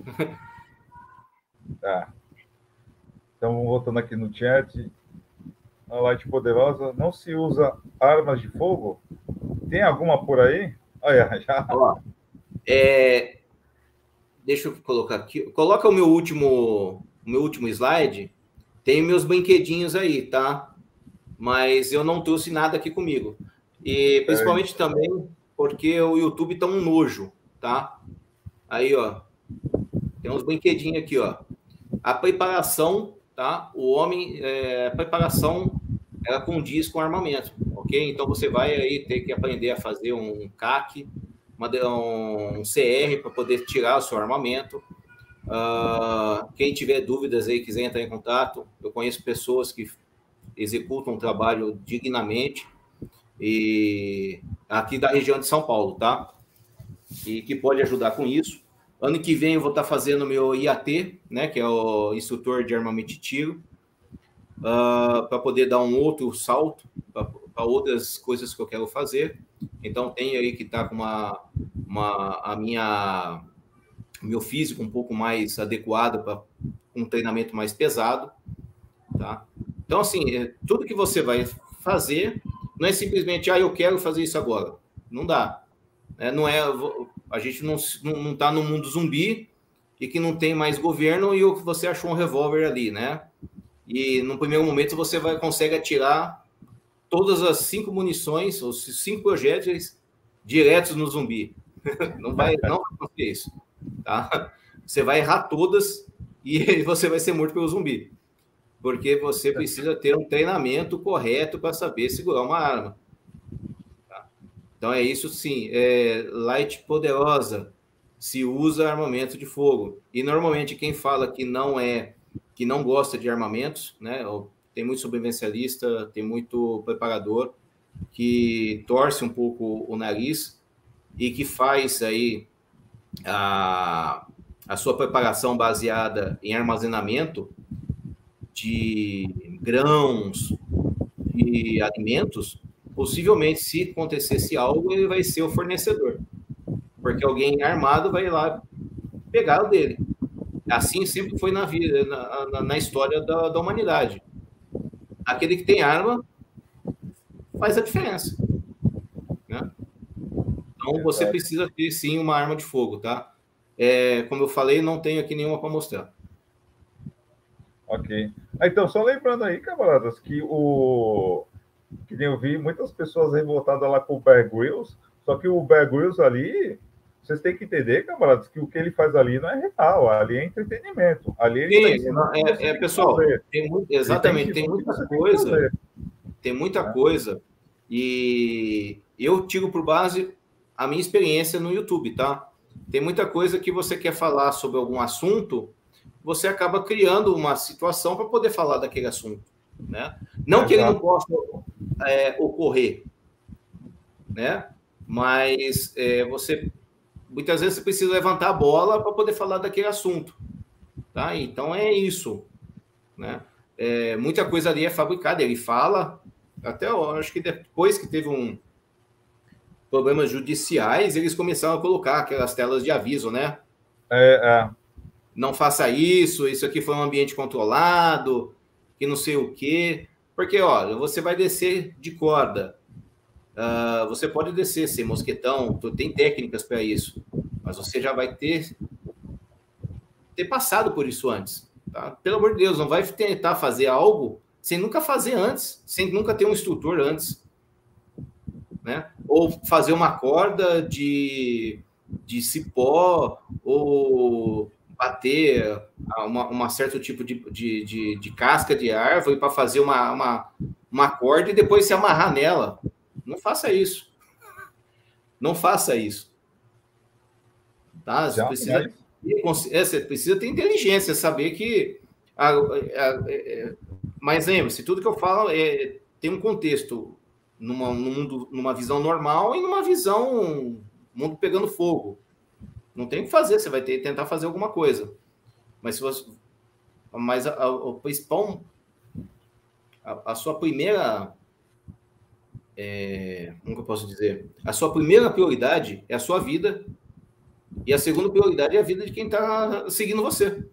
Tá. Então, voltando aqui no chat, a Light Poderosa, não se usa armas de fogo? Tem alguma por aí? Olha, já. Ó, é, deixa eu colocar aqui. Coloca o meu último, o meu último slide. Tem meus brinquedinhos aí, tá? Mas eu não trouxe nada aqui comigo. E principalmente é. também porque o YouTube tá um nojo, tá? Aí, ó. Tem uns brinquedinhos aqui, ó. A preparação, tá? O homem, é, a preparação, ela condiz com armamento, ok? Então, você vai aí ter que aprender a fazer um C A C, uma, um C R para poder tirar o seu armamento. Uh, quem tiver dúvidas aí, quiser entrar em contato, eu conheço pessoas que executam um trabalho dignamente, e aqui da região de São Paulo, tá? E que pode ajudar com isso. Ano que vem eu vou estar fazendo meu I A T, né, que é o instrutor de armamento de tiro, uh, para poder dar um outro salto para outras coisas que eu quero fazer. Então tem aí que tá com uma, uma a minha meu físico um pouco mais adequado para um treinamento mais pesado, tá? Então assim, tudo que você vai fazer não é simplesmente, ah, eu quero fazer isso agora. Não dá. É, não é, a gente não não está no mundo zumbi e que não tem mais governo e você achou um revólver ali, né? E no primeiro momento você vai consegue atirar todas as cinco munições, os cinco projéteis diretos no zumbi. Não vai, não vai acontecer isso, tá? Você vai errar todas e você vai ser morto pelo zumbi. Porque você precisa ter um treinamento correto para saber segurar uma arma. Tá? Então, é isso sim. É, light poderosa se usa armamento de fogo. E, normalmente, quem fala que não é, que não gosta de armamentos, né? Tem muito sobrevivencialista, tem muito preparador que torce um pouco o nariz e que faz aí a, a sua preparação baseada em armazenamento de grãos e alimentos. Possivelmente, se acontecesse algo, ele vai ser o fornecedor, porque alguém armado vai lá pegar o dele. Assim sempre foi na vida, na, na, na história da, da humanidade. Aquele que tem arma faz a diferença, né? Então você precisa ter sim uma arma de fogo, tá? É, como eu falei, não tenho aqui nenhuma para mostrar. Ok. Então, só lembrando aí, camaradas, que o que eu vi muitas pessoas revoltadas lá com o Bear Grylls, só que o Bear Grylls ali, vocês têm que entender, camaradas, que o que ele faz ali não é real, ali é entretenimento. Ali ele Sim, tá é, é pessoal, tem muito, exatamente, tem muita coisa, tem muita é. coisa, e eu tiro por base a minha experiência no YouTube, tá? Tem muita coisa que você quer falar sobre algum assunto, você acaba criando uma situação para poder falar daquele assunto, né? Não é, que ele não possa é, ocorrer, né? Mas é, você muitas vezes você precisa levantar a bola para poder falar daquele assunto, tá? Então é isso, né? É, muita coisa ali é fabricada. Ele fala, até eu acho que depois que teve um problemas judiciais, eles começaram a colocar aquelas telas de aviso, né? É, é. Não faça isso, isso aqui foi um ambiente controlado, que não sei o quê. Porque, olha, você vai descer de corda, uh, você pode descer sem mosquetão, tem técnicas para isso, mas você já vai ter, ter passado por isso antes, tá? Pelo amor de Deus, não vai tentar fazer algo sem nunca fazer antes, sem nunca ter um instrutor antes, né? Ou fazer uma corda de, de cipó, ou bater uma, uma certo tipo de, de, de, de casca de árvore para fazer uma, uma, uma corda e depois se amarrar nela. Não faça isso. Não faça isso. Tá? Você, precisa, é, você precisa ter inteligência, saber que... A, a, a, mas lembre-se, tudo que eu falo é, tem um contexto numa, num, numa visão normal e numa visão mundo pegando fogo. Não tem o que fazer, você vai ter que tentar fazer alguma coisa. Mas se você, mas a, a, o principal, a, a sua primeira, é, como que eu posso dizer? A sua primeira prioridade é a sua vida e a segunda prioridade é a vida de quem está seguindo você.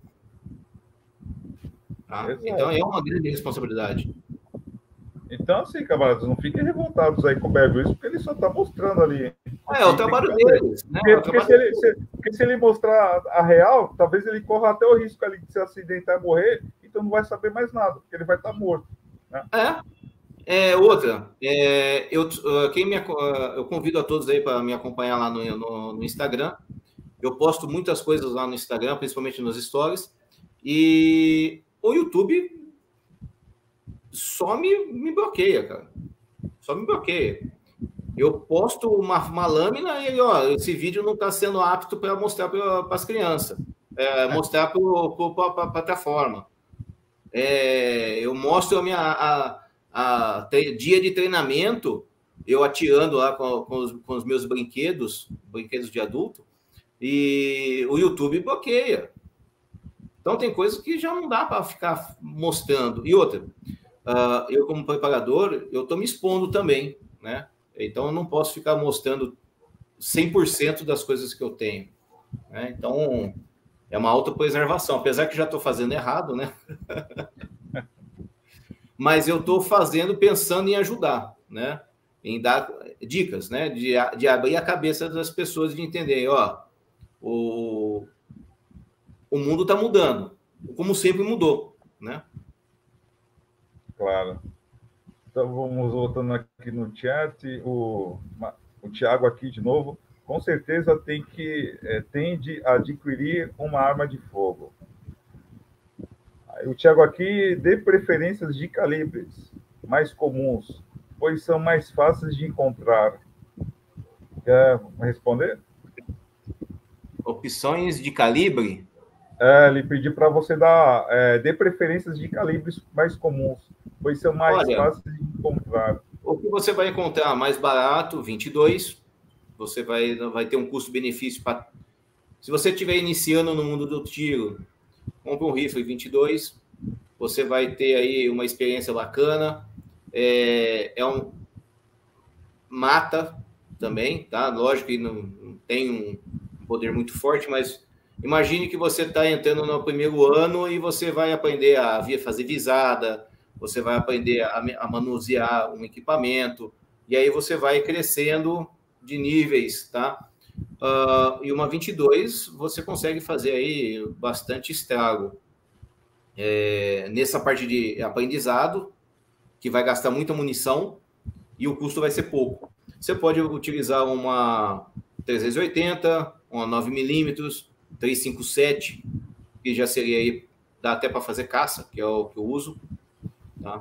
Tá? Então é uma grande responsabilidade. Então, assim, camaradas, não fiquem revoltados aí com o Bear Grylls, porque ele só está mostrando ali. É, é o trabalho deles, né? Porque, porque, se ele, se, porque se ele mostrar a real, talvez ele corra até o risco ali de se acidentar e morrer, então não vai saber mais nada, porque ele vai estar morto. Né? É. É, outra, é, eu, quem me, eu convido a todos aí para me acompanhar lá no, no, no Instagram. Eu posto muitas coisas lá no Instagram, principalmente nos stories, e o YouTube só me, me bloqueia, cara. Só me bloqueia. Eu posto uma, uma lâmina e, ó, esse vídeo não está sendo apto para mostrar para as crianças. é, mostrar para a plataforma. É, eu mostro a minha a, a, a dia de treinamento, eu atirando lá com, com, os, com os meus brinquedos, brinquedos de adulto, e o YouTube bloqueia. Então, tem coisas que já não dá para ficar mostrando. E outra, uh, eu como preparador, eu estou me expondo também, né? Então, eu não posso ficar mostrando cem por cento das coisas que eu tenho, né? Então, é uma autopreservação. Apesar que já estou fazendo errado, né? Mas eu estou fazendo pensando em ajudar, né? Em dar dicas, né? De, de abrir a cabeça das pessoas, de entender, ó, o, o mundo está mudando, como sempre mudou, né? Claro. Então, vamos voltando aqui no chat. O, o Tiago aqui de novo. Com certeza tem que, é, tende a adquirir uma arma de fogo. O Tiago aqui, dê preferências de calibres mais comuns, pois são mais fáceis de encontrar. Quer responder? Opções de calibre? É, ele pediu para você dar, é, dê preferências de calibres mais comuns, pois são mais Olha, fáceis de encontrar. O que você vai encontrar mais barato, vinte e dois, você vai, vai ter um custo-benefício para... Se você estiver iniciando no mundo do tiro, compra um rifle vinte e dois, você vai ter aí uma experiência bacana, é, é um... mata também, tá? Lógico que não, não tem um poder muito forte, mas imagine que você está entrando no primeiro ano e você vai aprender a fazer visada, você vai aprender a, a manusear um equipamento, e aí você vai crescendo de níveis, tá? Uh, e uma vinte e dois você consegue fazer aí bastante estrago. É, nessa parte de aprendizado, que vai gastar muita munição e o custo vai ser pouco. Você pode utilizar uma trezentos e oitenta, uma nove milímetros, trezentos e cinquenta e sete, que já seria aí, dá até para fazer caça, que é o que eu uso. Tá?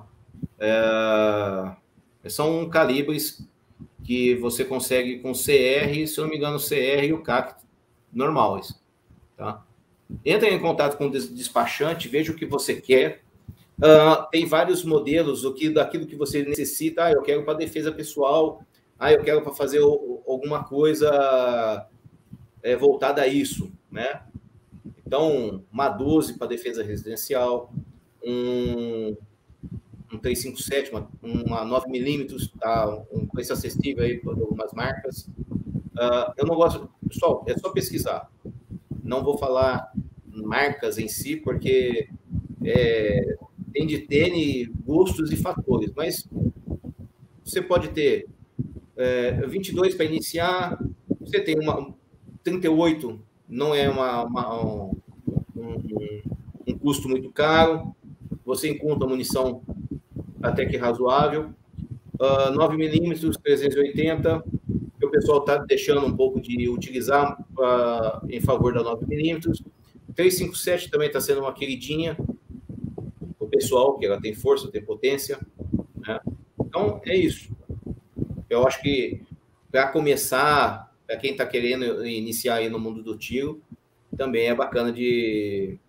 É, são calibres que você consegue com C R, se eu não me engano, C R e o C A C normais. Tá? Entre em contato com o despachante, veja o que você quer. Uh, tem vários modelos do que, daquilo que você necessita. Ah, eu quero para defesa pessoal. Ah, eu quero para fazer o, alguma coisa é, voltada a isso, né? Então, uma doze para defesa residencial, um, um trezentos e cinquenta e sete, uma, uma nove milímetros, tá? Um preço acessível aí para algumas marcas. Uh, eu não gosto... Pessoal, é só pesquisar. Não vou falar marcas em si, porque é, tem de ter gostos e fatores, mas você pode ter é, vinte e dois para iniciar, você tem uma trinta e oito, não é uma, uma, um, um, um custo muito caro, você encontra munição até que razoável, uh, nove milímetros, trezentos e oitenta, que o pessoal está deixando um pouco de utilizar uh, em favor da nove milímetros, trezentos e cinquenta e sete também está sendo uma queridinha, o pessoal, que ela tem força, tem potência, né? Então, é isso. Eu acho que, para começar, para quem está querendo iniciar aí no mundo do tiro, também é bacana de,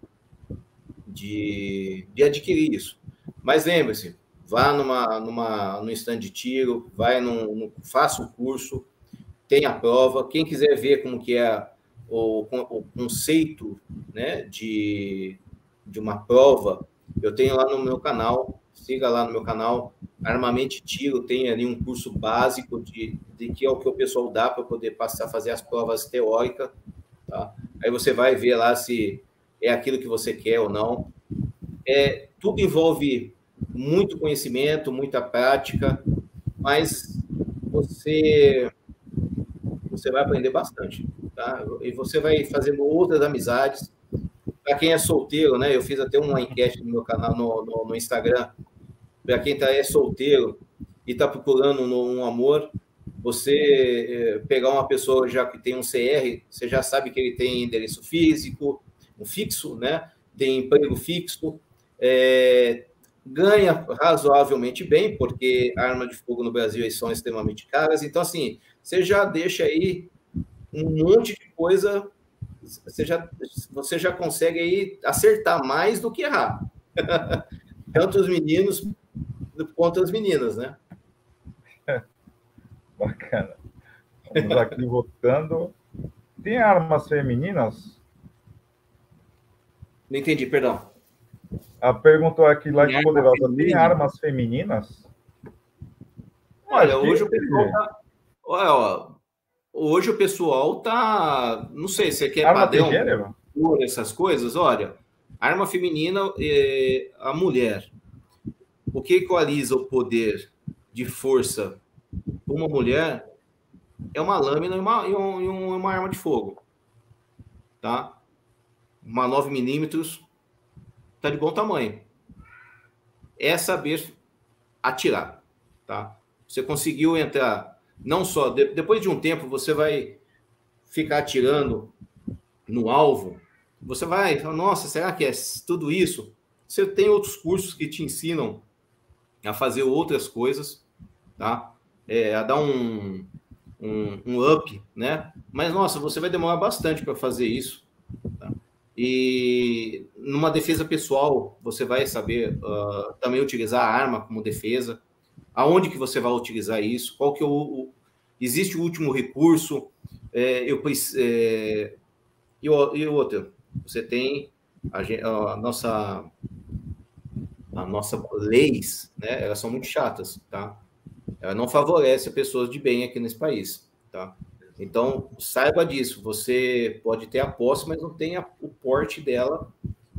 de, de adquirir isso. Mas lembre-se, vá numa, numa, num stand de tiro, vai num, num, faça o curso, tem a prova. Quem quiser ver como que é o, o conceito, né, de, de uma prova, eu tenho lá no meu canal, siga lá no meu canal, Armamento e Tiro, tem ali um curso básico de, de que é o que o pessoal dá para poder passar a fazer as provas teóricas, tá? Aí você vai ver lá se é aquilo que você quer ou não. É, tudo envolve muito conhecimento, muita prática, mas você, você vai aprender bastante, tá? E você vai fazendo outras amizades. Para quem é solteiro, né? Eu fiz até uma enquete no meu canal, no, no, no Instagram. Para quem tá, é solteiro e está procurando um, um amor, você é, pegar uma pessoa já que tem um C R, você já sabe que ele tem endereço físico, um fixo, né? Tem emprego fixo, é, ganha razoavelmente bem, porque a arma de fogo no Brasil são extremamente caras. Então, assim, você já deixa aí um monte de coisa você já, você já consegue aí acertar mais do que errar. Tanto os meninos quanto as meninas, né? Bacana. Vamos aqui votando. Tem armas femininas? Não entendi, perdão. A perguntou aqui, Light Tem Poderosa, arma tem armas femininas? Olha, Acho hoje que- o pessoal tá... Olha, ó, hoje o pessoal tá... Não sei, você quer Arma tem padrão gênero? por essas coisas? Olha, arma feminina, é, a mulher. O que equaliza o poder de força para uma mulher é uma lâmina e uma, e um- e um- uma arma de fogo. Tá? Uma nove milímetros tá de bom tamanho. É saber atirar. Tá? Você conseguiu entrar, não só... de- depois de um tempo, você vai ficar atirando no alvo, você vai falar, nossa, será que é tudo isso? Você tem outros cursos que te ensinam a fazer outras coisas, tá? É, a dar um, um, um up, né? Mas, nossa, você vai demorar bastante para fazer isso. Tá? E numa defesa pessoal, você vai saber uh, também utilizar a arma como defesa. Aonde que você vai utilizar isso? Qual que é o... o existe o último recurso? É, eu, é, e, o, e outra, você tem a, a nossa... a nossa leis, né, elas são muito chatas, tá? Ela não favorece pessoas de bem aqui nesse país, tá? Então, saiba disso. Você pode ter a posse, mas não tem a, o porte dela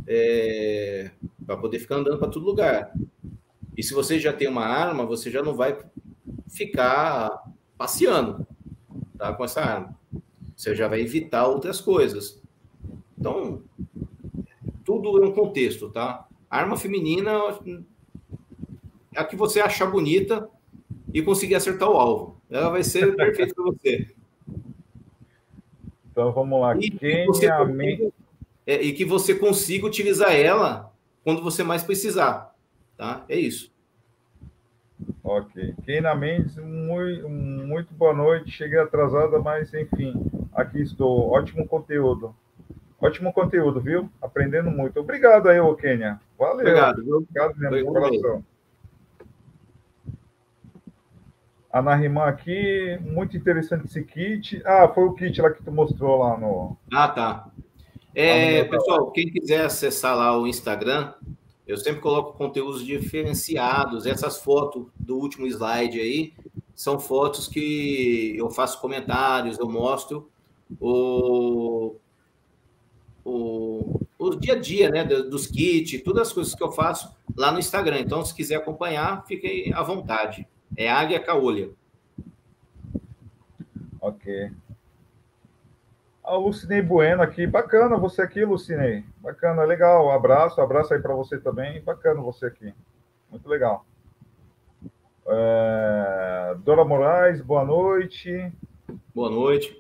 é, para poder ficar andando para todo lugar. E se você já tem uma arma, você já não vai ficar passeando, tá, com essa arma. Você já vai evitar outras coisas. Então, tudo é um contexto, tá? Arma feminina é a que você achar bonita e conseguir acertar o alvo. Ela vai ser perfeita para você. Então vamos lá. E, Quem que você é a consiga, é, e que você consiga utilizar ela quando você mais precisar. Tá? É isso. Ok. Keina Mendes, muito, muito boa noite. Cheguei atrasada, mas enfim, aqui estou. Ótimo conteúdo. Ótimo conteúdo, viu? Aprendendo muito. Obrigado aí, ô Kênia. Valeu. Obrigado, viu? Obrigado mesmo, de Obrigado coração. mesmo. A Narimã aqui, muito interessante esse kit. Ah, foi o kit lá que tu mostrou lá no... Ah, tá. É, pessoal, quem quiser acessar lá o Instagram, eu sempre coloco conteúdos diferenciados. Essas fotos do último slide aí são fotos que eu faço comentários, eu mostro o, o, o dia a dia, né, dos kits, todas as coisas que eu faço lá no Instagram. Então, se quiser acompanhar, fique à vontade. É Águia Caolha. Ok. A Lucinei Bueno aqui. Bacana você aqui, Lucinei. Bacana, legal. Abraço, abraço aí para você também. Bacana você aqui. Muito legal. É... Dora Moraes, boa noite. Boa noite.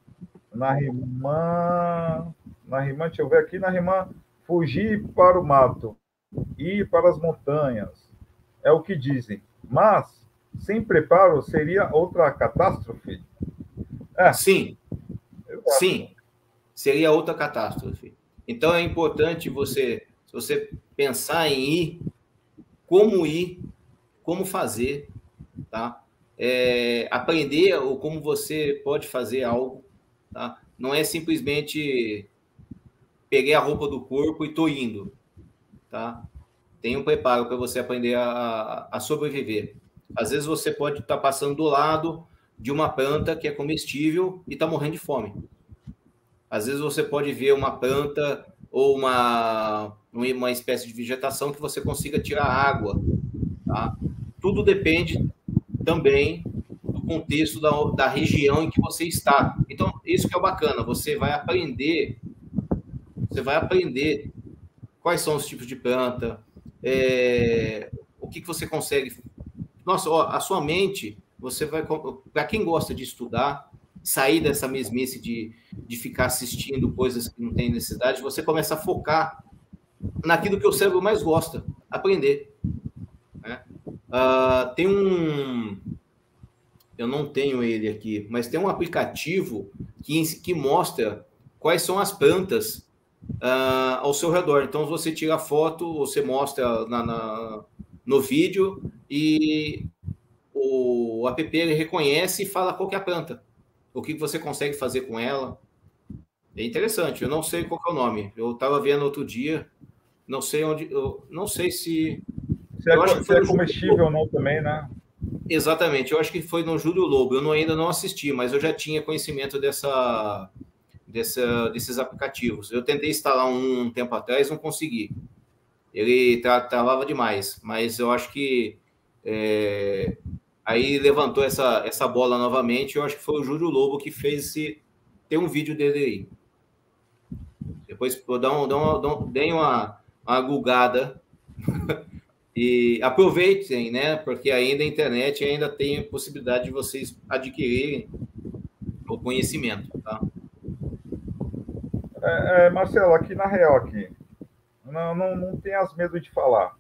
Narimã... Narimã, deixa eu ver aqui. Narimã, fugir para o mato, ir para as montanhas. É o que dizem. Mas, sem preparo, seria outra catástrofe? É. Sim. Sim. Seria outra catástrofe. Então, é importante você, se você pensar em ir, como ir, como fazer, tá? É, aprender ou como você pode fazer algo, tá? Não é simplesmente peguei a roupa do corpo e estou indo, tá? Tem um preparo para você aprender a, a sobreviver. Às vezes você pode estar tá passando do lado de uma planta que é comestível e está morrendo de fome. Às vezes você pode ver uma planta ou uma, uma espécie de vegetação que você consiga tirar água, tá? Tudo depende também do contexto da, da região em que você está. Então, isso que é o bacana, você vai aprender, você vai aprender quais são os tipos de planta, é, o que, que você consegue... Nossa, ó, a sua mente, você vai... Para quem gosta de estudar, sair dessa mesmice de, de ficar assistindo coisas que não tem necessidade, você começa a focar naquilo que o cérebro mais gosta, aprender. Né? Uh, tem um... Eu não tenho ele aqui, mas tem um aplicativo que, que mostra quais são as plantas uh, ao seu redor. Então, você tira a foto, você mostra na, na, no vídeo e o app ele reconhece e fala qual que é a planta, o que você consegue fazer com ela. É interessante, eu não sei qual que é o nome. Eu estava vendo outro dia, não sei onde, eu não sei se... Se é, se é comestível ou não também, né? Exatamente, eu acho que foi no Júlio Lobo, eu não, ainda não assisti, mas eu já tinha conhecimento dessa, dessa, desses aplicativos. Eu tentei instalar um, um tempo atrás, não consegui. Ele tra travava demais, mas eu acho que é, aí levantou essa, essa bola novamente, eu acho que foi o Júlio Lobo que fez esse... Tem um vídeo dele aí. Depois dá um, dá uma, dá um, deem uma, uma gulgada e aproveitem, né? Porque ainda a internet ainda tem a possibilidade de vocês adquirirem o conhecimento, tá? É, é, Marcelo, aqui na real, aqui, não, não, não tenhas medo de falar.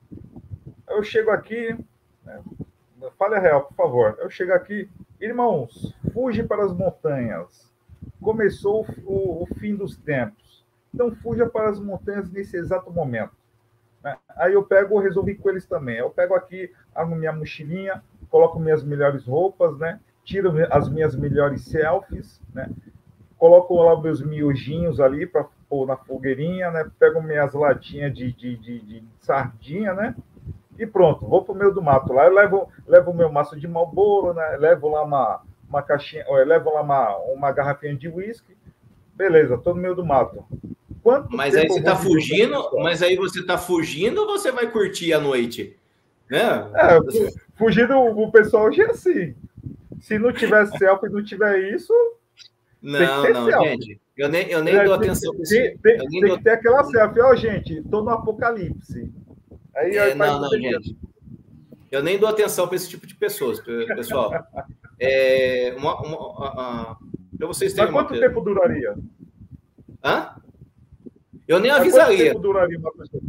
Eu chego aqui, né, fale a real, por favor. Eu chego aqui, irmãos, fuge para as montanhas. Começou o, o, o fim dos tempos. Então, fuja para as montanhas nesse exato momento. Né? Aí eu pego, resolvi com eles também. Eu pego aqui a minha mochilinha, coloco minhas melhores roupas, né? Tiro as minhas melhores selfies, né? Coloco lá meus miojinhos ali para pôr na fogueirinha, né? Pego minhas latinhas de, de, de, de sardinha, né? E pronto, vou para o meio do mato lá. Eu levo, levo o meu maço de Marlboro, né? Levo lá uma, uma caixinha, eu levo lá uma, uma garrafinha de uísque. Beleza, tô no meio do mato. Quanto mas aí você está fugindo, mas aí você está fugindo ou você vai curtir a noite? Né? É, fugindo o pessoal hoje é assim. Se não tiver selfie, não tiver isso. Não, tem que não, selfie. Gente. Eu nem, eu nem é, dou tem, atenção para isso. Tem, tem, tem dou... que ter aquela selfie. Ó, oh, gente, tô no apocalipse. Aí, é, não, não, gente. Eu nem dou atenção para esse tipo de pessoas, pessoal. É, uma, uma, uma, para vocês terem Mas quanto uma... tempo duraria? Hã? Eu nem avisaria. Quanto tempo duraria uma pessoa?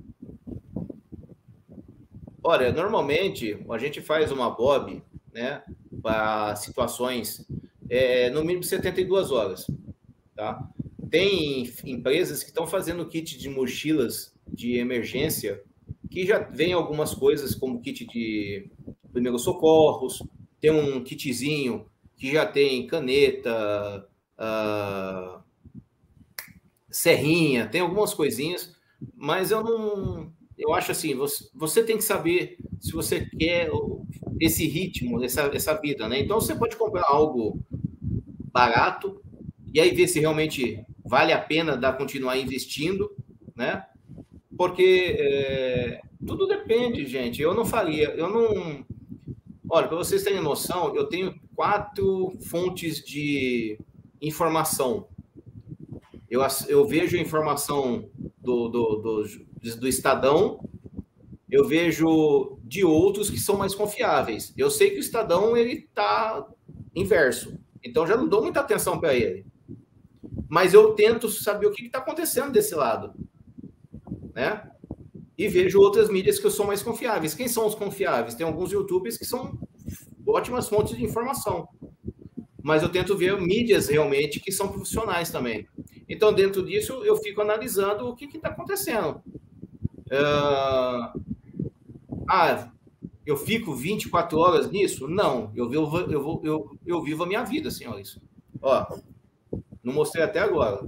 Olha, normalmente a gente faz uma bob, né, para situações é, no mínimo setenta e duas horas, tá? Tem empresas que estão fazendo kit de mochilas de emergência que já vem algumas coisas como kit de primeiros socorros, tem um kitzinho que já tem caneta, uh, serrinha, tem algumas coisinhas, mas eu não... Eu acho assim, você, você tem que saber se você quer esse ritmo, essa, essa vida, né? Então, você pode comprar algo barato e aí ver se realmente vale a pena dar, continuar investindo, né? Porque é, tudo depende, gente. Eu não faria, eu não... Olha, para vocês terem noção, eu tenho quatro fontes de informação. Eu, eu vejo informação do, do, do, do Estadão, eu vejo de outros que são mais confiáveis. Eu sei que o Estadão ele está inverso, então já não dou muita atenção para ele. Mas eu tento saber o que está acontecendo desse lado, né? E vejo outras mídias que são mais confiáveis. Quem são os confiáveis? Tem alguns YouTubers que são ótimas fontes de informação. Mas eu tento ver mídias realmente que são profissionais também. Então, dentro disso, eu fico analisando o que está acontecendo. Uh... Ah, eu fico vinte e quatro horas nisso? Não, eu vivo, eu, vou, eu, eu vivo a minha vida, senhores. Ó, não mostrei até agora.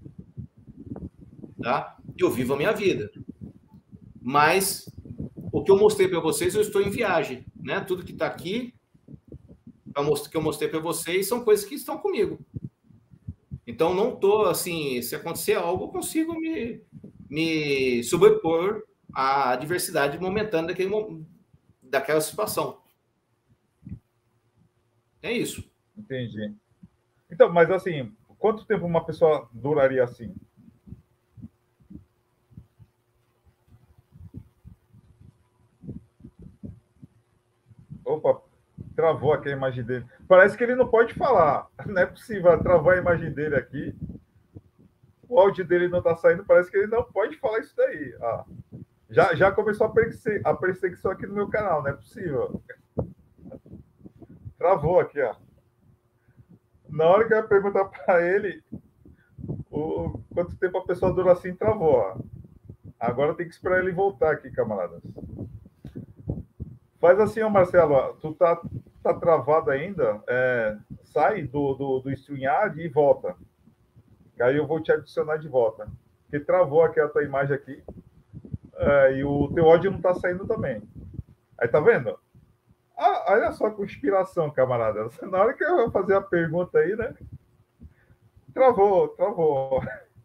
Tá? Eu vivo a minha vida. Mas o que eu mostrei para vocês, eu estou em viagem. Né? Tudo que está aqui, que eu mostrei para vocês, são coisas que estão comigo. Então, não estou, assim, se acontecer algo, eu consigo me, me sobrepor à adversidade momentânea daquele, daquela situação. É isso. Entendi. Então, mas assim, quanto tempo uma pessoa duraria assim? Opa, travou aqui a imagem dele. Parece que ele não pode falar. Não é possível, travou a imagem dele aqui. O áudio dele não está saindo, parece que ele não pode falar isso daí. Ah, já, já começou a, perseguir, a perseguição aqui no meu canal, não é possível. Travou aqui, ó. Na hora que eu ia perguntar para ele, o, quanto tempo a pessoa dura assim, travou. Ó. Agora tem que esperar ele voltar aqui, camaradas. Faz assim, ó, Marcelo, ó, tu tá, tá travado ainda, é, sai do, do, do StreamYard e volta. Que aí eu vou te adicionar de volta. Porque travou aqui a tua imagem aqui. É, e o teu áudio não tá saindo também. Aí tá vendo? Ah, olha só a conspiração, camarada. Na hora que eu vou fazer a pergunta aí, né? Travou, travou.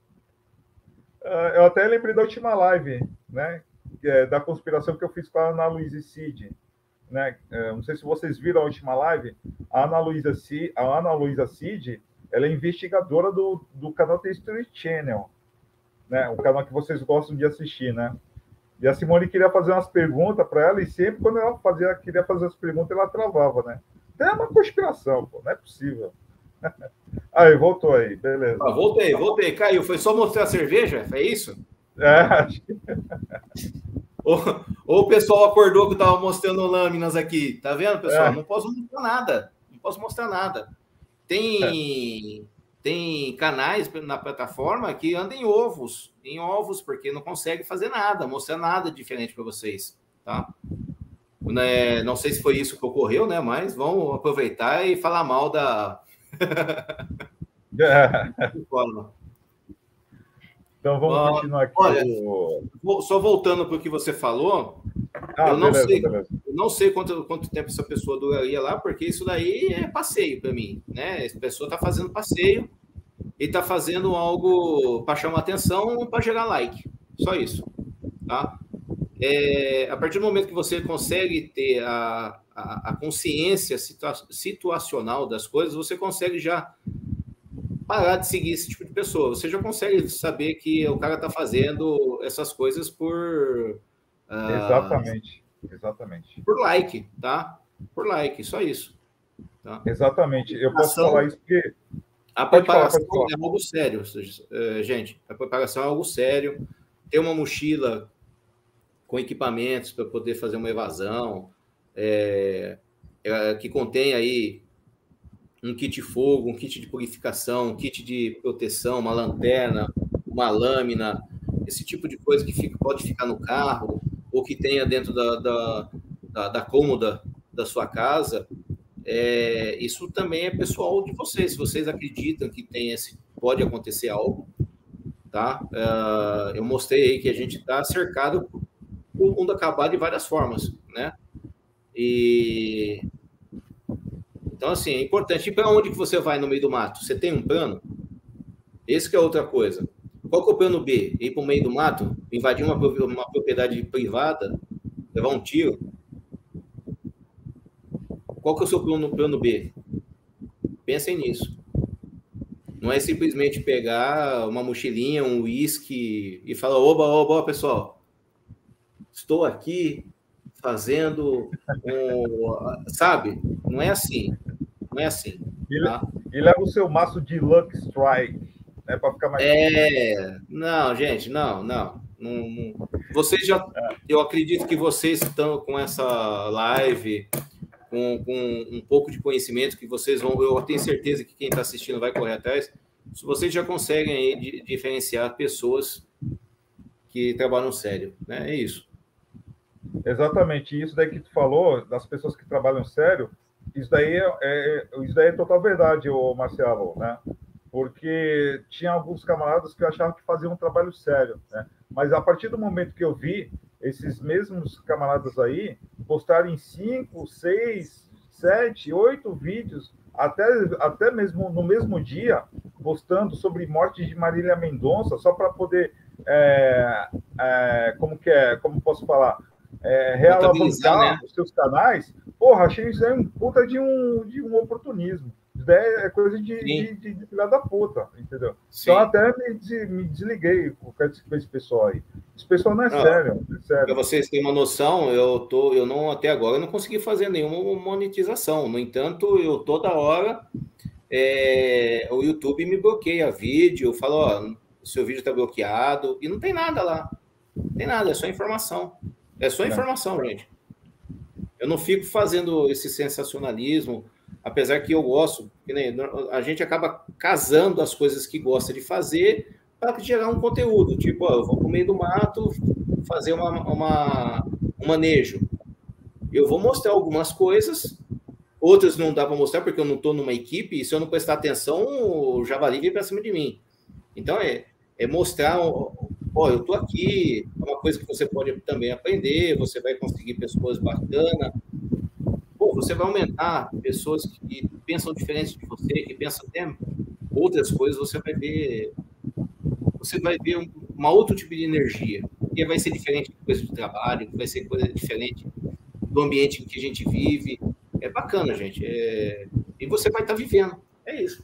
Eu até lembrei da última live, né? Da conspiração que eu fiz com a Ana Luísa Cid. Né? Não sei se vocês viram a última live. A Ana Luísa Cid, a Ana Luísa Cid, ela é investigadora do, do canal The History Channel, né? O canal que vocês gostam de assistir, né? E a Simone queria fazer umas perguntas para ela, e sempre quando ela fazia, queria fazer as perguntas, ela travava, né? Então é uma conspiração, pô, não é possível. Aí, voltou aí, beleza. Ah, voltei, voltei. Caiu, foi só mostrar a cerveja? Foi isso? É, acho que... ou, ou o pessoal acordou que eu estava mostrando lâminas aqui. Tá vendo, pessoal? É. Não posso mostrar nada. Não posso mostrar nada. Tem, é. tem canais na plataforma que andam em ovos, em ovos, porque não consegue fazer nada, mostrar nada diferente para vocês, tá? Né, não sei se foi isso que ocorreu, né? Mas vamos aproveitar e falar mal da... Então vamos uh, continuar aqui. Olha, o... só voltando para o que você falou, ah, eu, não beleza, sei, beleza. eu não sei quanto, quanto tempo essa pessoa duraria lá, porque isso daí é passeio para mim, né? Essa pessoa está fazendo passeio e está fazendo algo para chamar atenção, para gerar like, só isso, tá? É, a partir do momento que você consegue ter a, a, a consciência situa situacional das coisas, você consegue já parar de seguir esse tipo de pessoa. Você já consegue saber que o cara está fazendo essas coisas por... Uh, exatamente, exatamente. Por like, tá? Por like, só isso. Tá? Exatamente. Eu posso falar isso porque... A preparação falar, é algo sério, gente. A preparação é algo sério. Ter uma mochila com equipamentos para poder fazer uma evasão, é, é, que contém aí um kit fogo, um kit de purificação, um kit de proteção, uma lanterna, uma lâmina, esse tipo de coisa que fica, pode ficar no carro, ou que tenha dentro da, da, da, da cômoda da sua casa, é, isso também é pessoal de vocês. Se vocês acreditam que tem esse, pode acontecer algo, tá? Uh, eu mostrei aí que a gente está cercado o mundo acabar de várias formas, né? E então, assim, é importante. E para onde que você vai no meio do mato? Você tem um plano? Esse que é outra coisa. Qual que é o plano B? Ir para o meio do mato, invadir uma, uma propriedade privada, levar um tiro? Qual que é o seu plano, plano B? Pensem nisso. Não é simplesmente pegar uma mochilinha, um uísque e falar, oba, oba, pessoal, estou aqui fazendo um... Sabe? Não é assim. Não é assim. E, tá? e leva o seu maço de Luck Strike, né? Para ficar mais... É... Não, gente, não, não. não, não. Vocês já... É. Eu acredito que vocês estão com essa live, com, com um pouco de conhecimento que vocês vão... Eu tenho certeza que quem está assistindo vai correr atrás. Vocês já conseguem aí diferenciar pessoas que trabalham sério, né? É isso. Exatamente, isso daí que tu falou, das pessoas que trabalham sério, isso daí é, é, isso daí é total verdade, ô Marcelo, né? Porque tinha alguns camaradas que achavam que faziam um trabalho sério, né? Mas a partir do momento que eu vi esses mesmos camaradas aí postarem cinco, seis, sete, oito vídeos, até, até mesmo no mesmo dia, postando sobre morte de Marília Mendonça, só para poder, é, é, como que é, como posso falar, É, realavancar, né, os seus canais, porra, achei isso aí um puta de um, de um oportunismo. Isso daí é coisa de, de, de, de filha da puta, entendeu? Sim. Então até me, me desliguei com esse pessoal aí. Esse pessoal não é não, sério, é sério. Para vocês terem uma noção, eu, tô, eu não, até agora, eu não consegui fazer nenhuma monetização. No entanto, eu toda hora, é, o YouTube me bloqueia vídeo, fala, ó, seu vídeo está bloqueado, e não tem nada lá. Não tem nada, é só informação. É só informação, gente. Eu não fico fazendo esse sensacionalismo apesar que eu gosto, que nem, a gente acaba casando as coisas que gosta de fazer para gerar um conteúdo. Tipo, ó, eu vou pro meio do mato fazer uma, uma, um manejo. Eu vou mostrar algumas coisas, outras não dá para mostrar porque eu não estou numa equipe, e se eu não prestar atenção, o javali vem para cima de mim. Então, é, é mostrar, ó, eu estou aqui, é uma coisa que você pode também aprender, você vai conseguir pessoas bacanas, pô, você vai aumentar pessoas que pensam diferente de você, que pensam até outras coisas, você vai ver, você vai ver um, uma outro tipo de energia, que vai ser diferente de coisa de trabalho, vai ser coisa diferente do ambiente em que a gente vive. É bacana, gente. É... E você vai estar vivendo. É isso.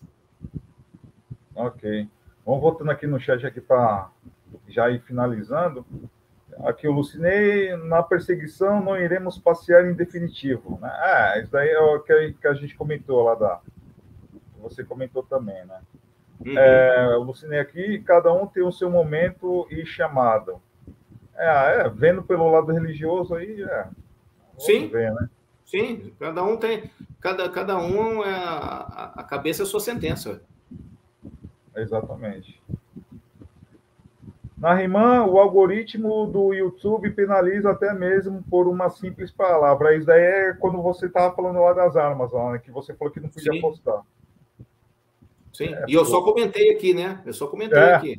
Ok. Vamos voltando aqui no chat aqui para já ir finalizando. Aqui o Lucinei, na perseguição não iremos passear em definitivo. Né? Ah, isso daí é o que a gente comentou lá da... Você comentou também, né? Uhum. É, o Lucinei aqui, cada um tem o seu momento e chamado. É, é vendo pelo lado religioso aí, é... Sim, ver, né? Sim, cada um tem, cada, cada um é a, a cabeça é a sua sentença. Exatamente. Na Rimã, o algoritmo do YouTube penaliza até mesmo por uma simples palavra. Isso daí é quando você estava falando lá das armas, lá, né? Que você falou que não podia Sim. postar. Sim, é, e eu pô. só comentei aqui, né? Eu só comentei é. aqui.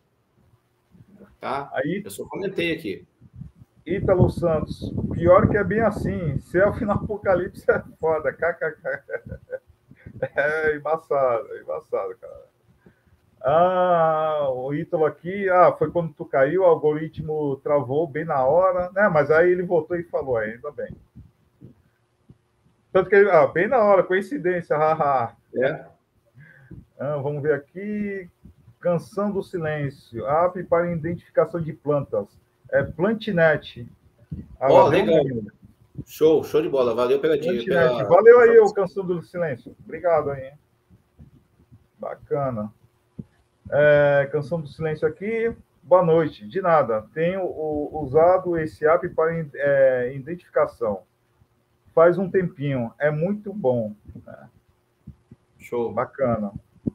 Tá? Aí, eu só comentei aqui. Ítalo Santos, pior que é bem assim, selfie no apocalipse é foda, kkk. É embaçado, é embaçado, cara. Ah, o Ítalo aqui, ah, foi quando tu caiu, o algoritmo travou bem na hora, né? Mas aí ele voltou e falou, ainda bem. Tanto que ele, ah, bem na hora, coincidência, haha. É. Ah, vamos ver aqui, Canção do Silêncio, app para identificação de plantas. É Plantinet. Ó, oh, legal. Show, show de bola. Valeu pela dica. Pela... Valeu aí, o Canção do Silêncio. Obrigado aí. Bacana. É, Canção do Silêncio aqui. Boa noite. De nada. Tenho o, usado esse app para é, identificação. Faz um tempinho. É muito bom. Né? Show. Bacana.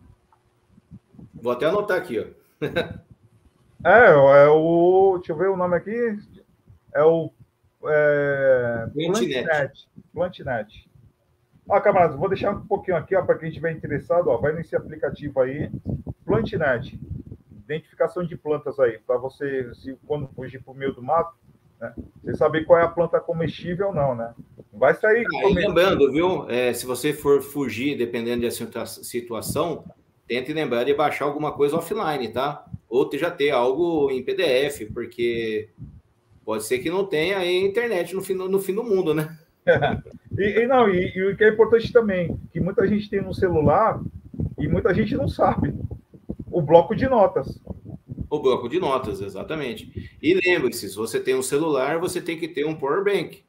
Vou até anotar aqui, ó. É, é o... Deixa eu ver o nome aqui. É o... É, Plantinet. Plantinet. Ó, camaradas, vou deixar um pouquinho aqui, ó, para quem estiver interessado, ó, vai nesse aplicativo aí. Plantinet. Identificação de plantas aí, para você, se quando fugir para o meio do mato, né, você saber qual é a planta comestível ou não, né? Vai sair... Ah, e lembrando, viu? É, se você for fugir, dependendo da situação, tente lembrar de baixar alguma coisa offline, tá? Ou já ter algo em P D F, porque pode ser que não tenha aí internet no fim, no fim do mundo, né? e, e, não, e, e o que é importante também, que muita gente tem no celular e muita gente não sabe, o bloco de notas. O bloco de notas, exatamente. E lembre-se, se você tem um celular, você tem que ter um power bank,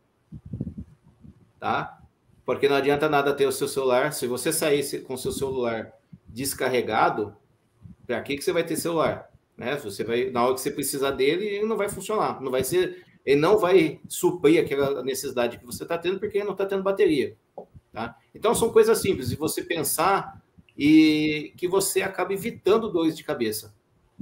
tá? Porque não adianta nada ter o seu celular, se você sair com o seu celular descarregado, para que, que você vai ter celular? Né? Você vai, na hora que você precisar dele, ele não vai funcionar, não vai ser, ele não vai suprir aquela necessidade que você está tendo, porque ele não está tendo bateria. Tá? Então, são coisas simples de você pensar e que você acaba evitando dores de cabeça.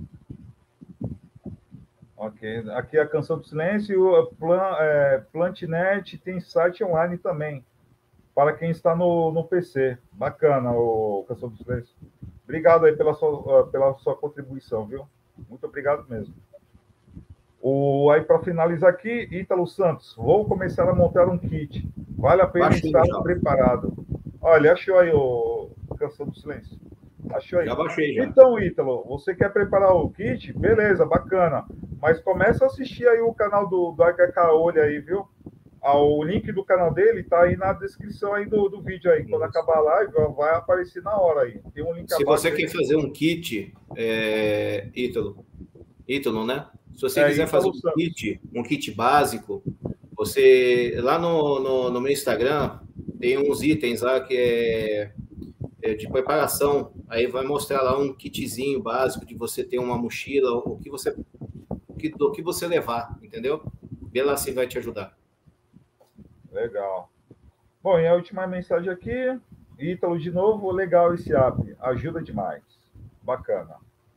Ok. Aqui a Canção do Silêncio, Plan, é, Plantinet tem site online também, para quem está no, no P C. Bacana, o Canção do Silêncio. Obrigado aí pela sua, pela sua contribuição, viu? Muito obrigado mesmo. O, aí, para finalizar aqui, Ítalo Santos, vou começar a montar um kit. Vale a pena Baixei, estar já. preparado. Olha, achou aí o Canção do Silêncio? Achou aí? Já baixei, já. Então, Ítalo, você quer preparar o kit? Beleza, bacana. Mas começa a assistir aí o canal do, do H K Olho aí, viu? Ah, o link do canal dele tá aí na descrição aí do, do vídeo aí. Quando acabar a live, vai aparecer na hora aí. Tem um link Se você quer fazer um kit, é... Ítalo, Ítalo, né? Se você é, quiser fazer um Santos. kit, um kit básico, você lá no, no, no meu Instagram tem uns itens lá que é, é de preparação. Aí vai mostrar lá um kitzinho básico de você ter uma mochila, o que você, o que, do que você levar, entendeu? Vê lá se vai te ajudar. Legal. Bom, e a última mensagem aqui, Ítalo, de novo, legal esse app, ajuda demais. Bacana.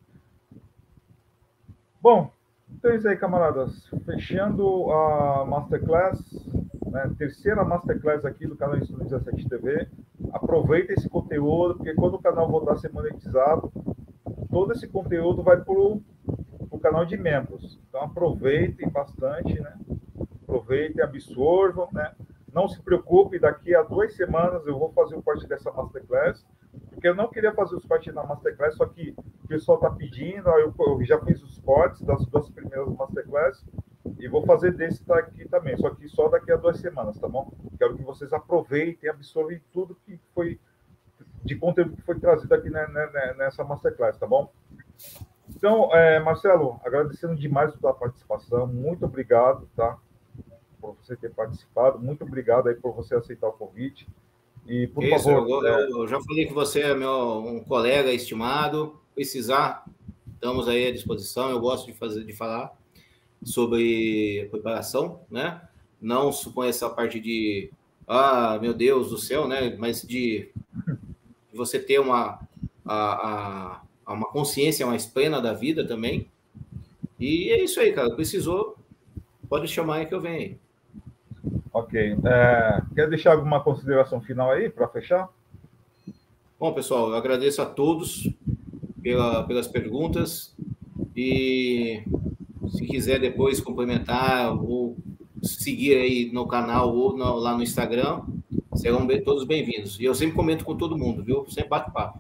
Bom, então é isso aí, camaradas. Fechando a Masterclass, né, terceira Masterclass aqui do canal Estúdio dezessete T V. Aproveita esse conteúdo, porque quando o canal voltar a ser monetizado, todo esse conteúdo vai para o canal de membros. Então, aproveitem bastante, né? Aproveitem, absorvam, né? Não se preocupe, daqui a duas semanas eu vou fazer o corte dessa Masterclass, porque eu não queria fazer os cortes na Masterclass, só que o pessoal está pedindo, eu, eu já fiz os cortes das duas primeiras Masterclass, e vou fazer desse daqui também, só que só daqui a duas semanas, tá bom? Quero que vocês aproveitem, absorvem tudo que foi, de conteúdo que foi trazido aqui nessa Masterclass, tá bom? Então, é, Marcelo, agradecendo demais a tua participação, muito obrigado, tá? Por você ter participado, muito obrigado aí por você aceitar o convite. E, por Isso, favor... Eu, é... eu já falei que você é meu um colega estimado, precisar, estamos aí à disposição, eu gosto de, fazer, de falar sobre preparação, né? Não suponho essa parte de, ah, meu Deus do céu, né? Mas de, de você ter uma, a, a, uma consciência mais plena da vida também. E é isso aí, cara. Precisou, pode chamar aí que eu venho aí. Ok. É, quer deixar alguma consideração final aí, para fechar? Bom, pessoal, eu agradeço a todos pela, pelas perguntas e se quiser depois complementar ou seguir aí no canal ou no, lá no Instagram, serão bem, todos bem-vindos. E eu sempre comento com todo mundo, viu? Sempre bato papo.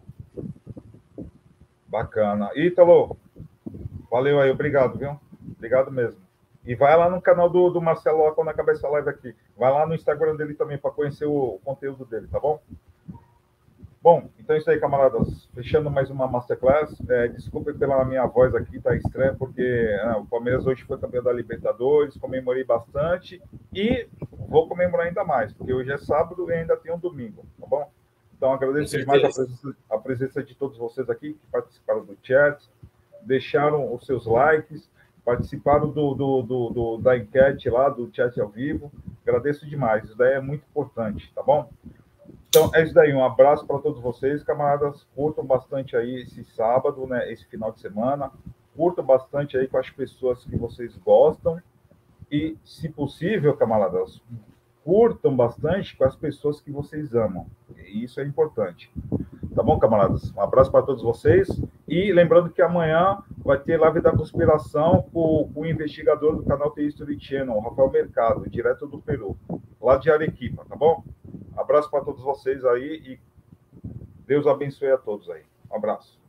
Bacana. Ítalo, valeu aí, obrigado, viu? Obrigado mesmo. E vai lá no canal do, do Marcelo, lá quando acabar essa live aqui. Vai lá no Instagram dele também para conhecer o, o conteúdo dele, tá bom? Bom, então é isso aí, camaradas. Fechando mais uma Masterclass. É, desculpe pela minha voz aqui, tá estranha, porque é, o Palmeiras hoje foi campeão da Libertadores, comemorei bastante e vou comemorar ainda mais, porque hoje é sábado e ainda tem um domingo, tá bom? Então agradeço demais a presença, a presença de todos vocês aqui que participaram do chat, deixaram os seus likes, participaram do, do, do, do, da enquete lá, do chat ao vivo. Agradeço demais, isso daí é muito importante, tá bom? Então, é isso daí, um abraço para todos vocês, camaradas. Curtam bastante aí esse sábado, né, esse final de semana. Curtam bastante aí com as pessoas que vocês gostam. E, se possível, camaradas, curtam bastante com as pessoas que vocês amam. E isso é importante. Tá bom, camaradas? Um abraço para todos vocês. E lembrando que amanhã vai ter live da conspiração com, com o investigador do canal The History Channel, Rafael Mercado, direto do Peru, lá de Arequipa, tá bom? Um abraço para todos vocês aí e Deus abençoe a todos aí. Um abraço.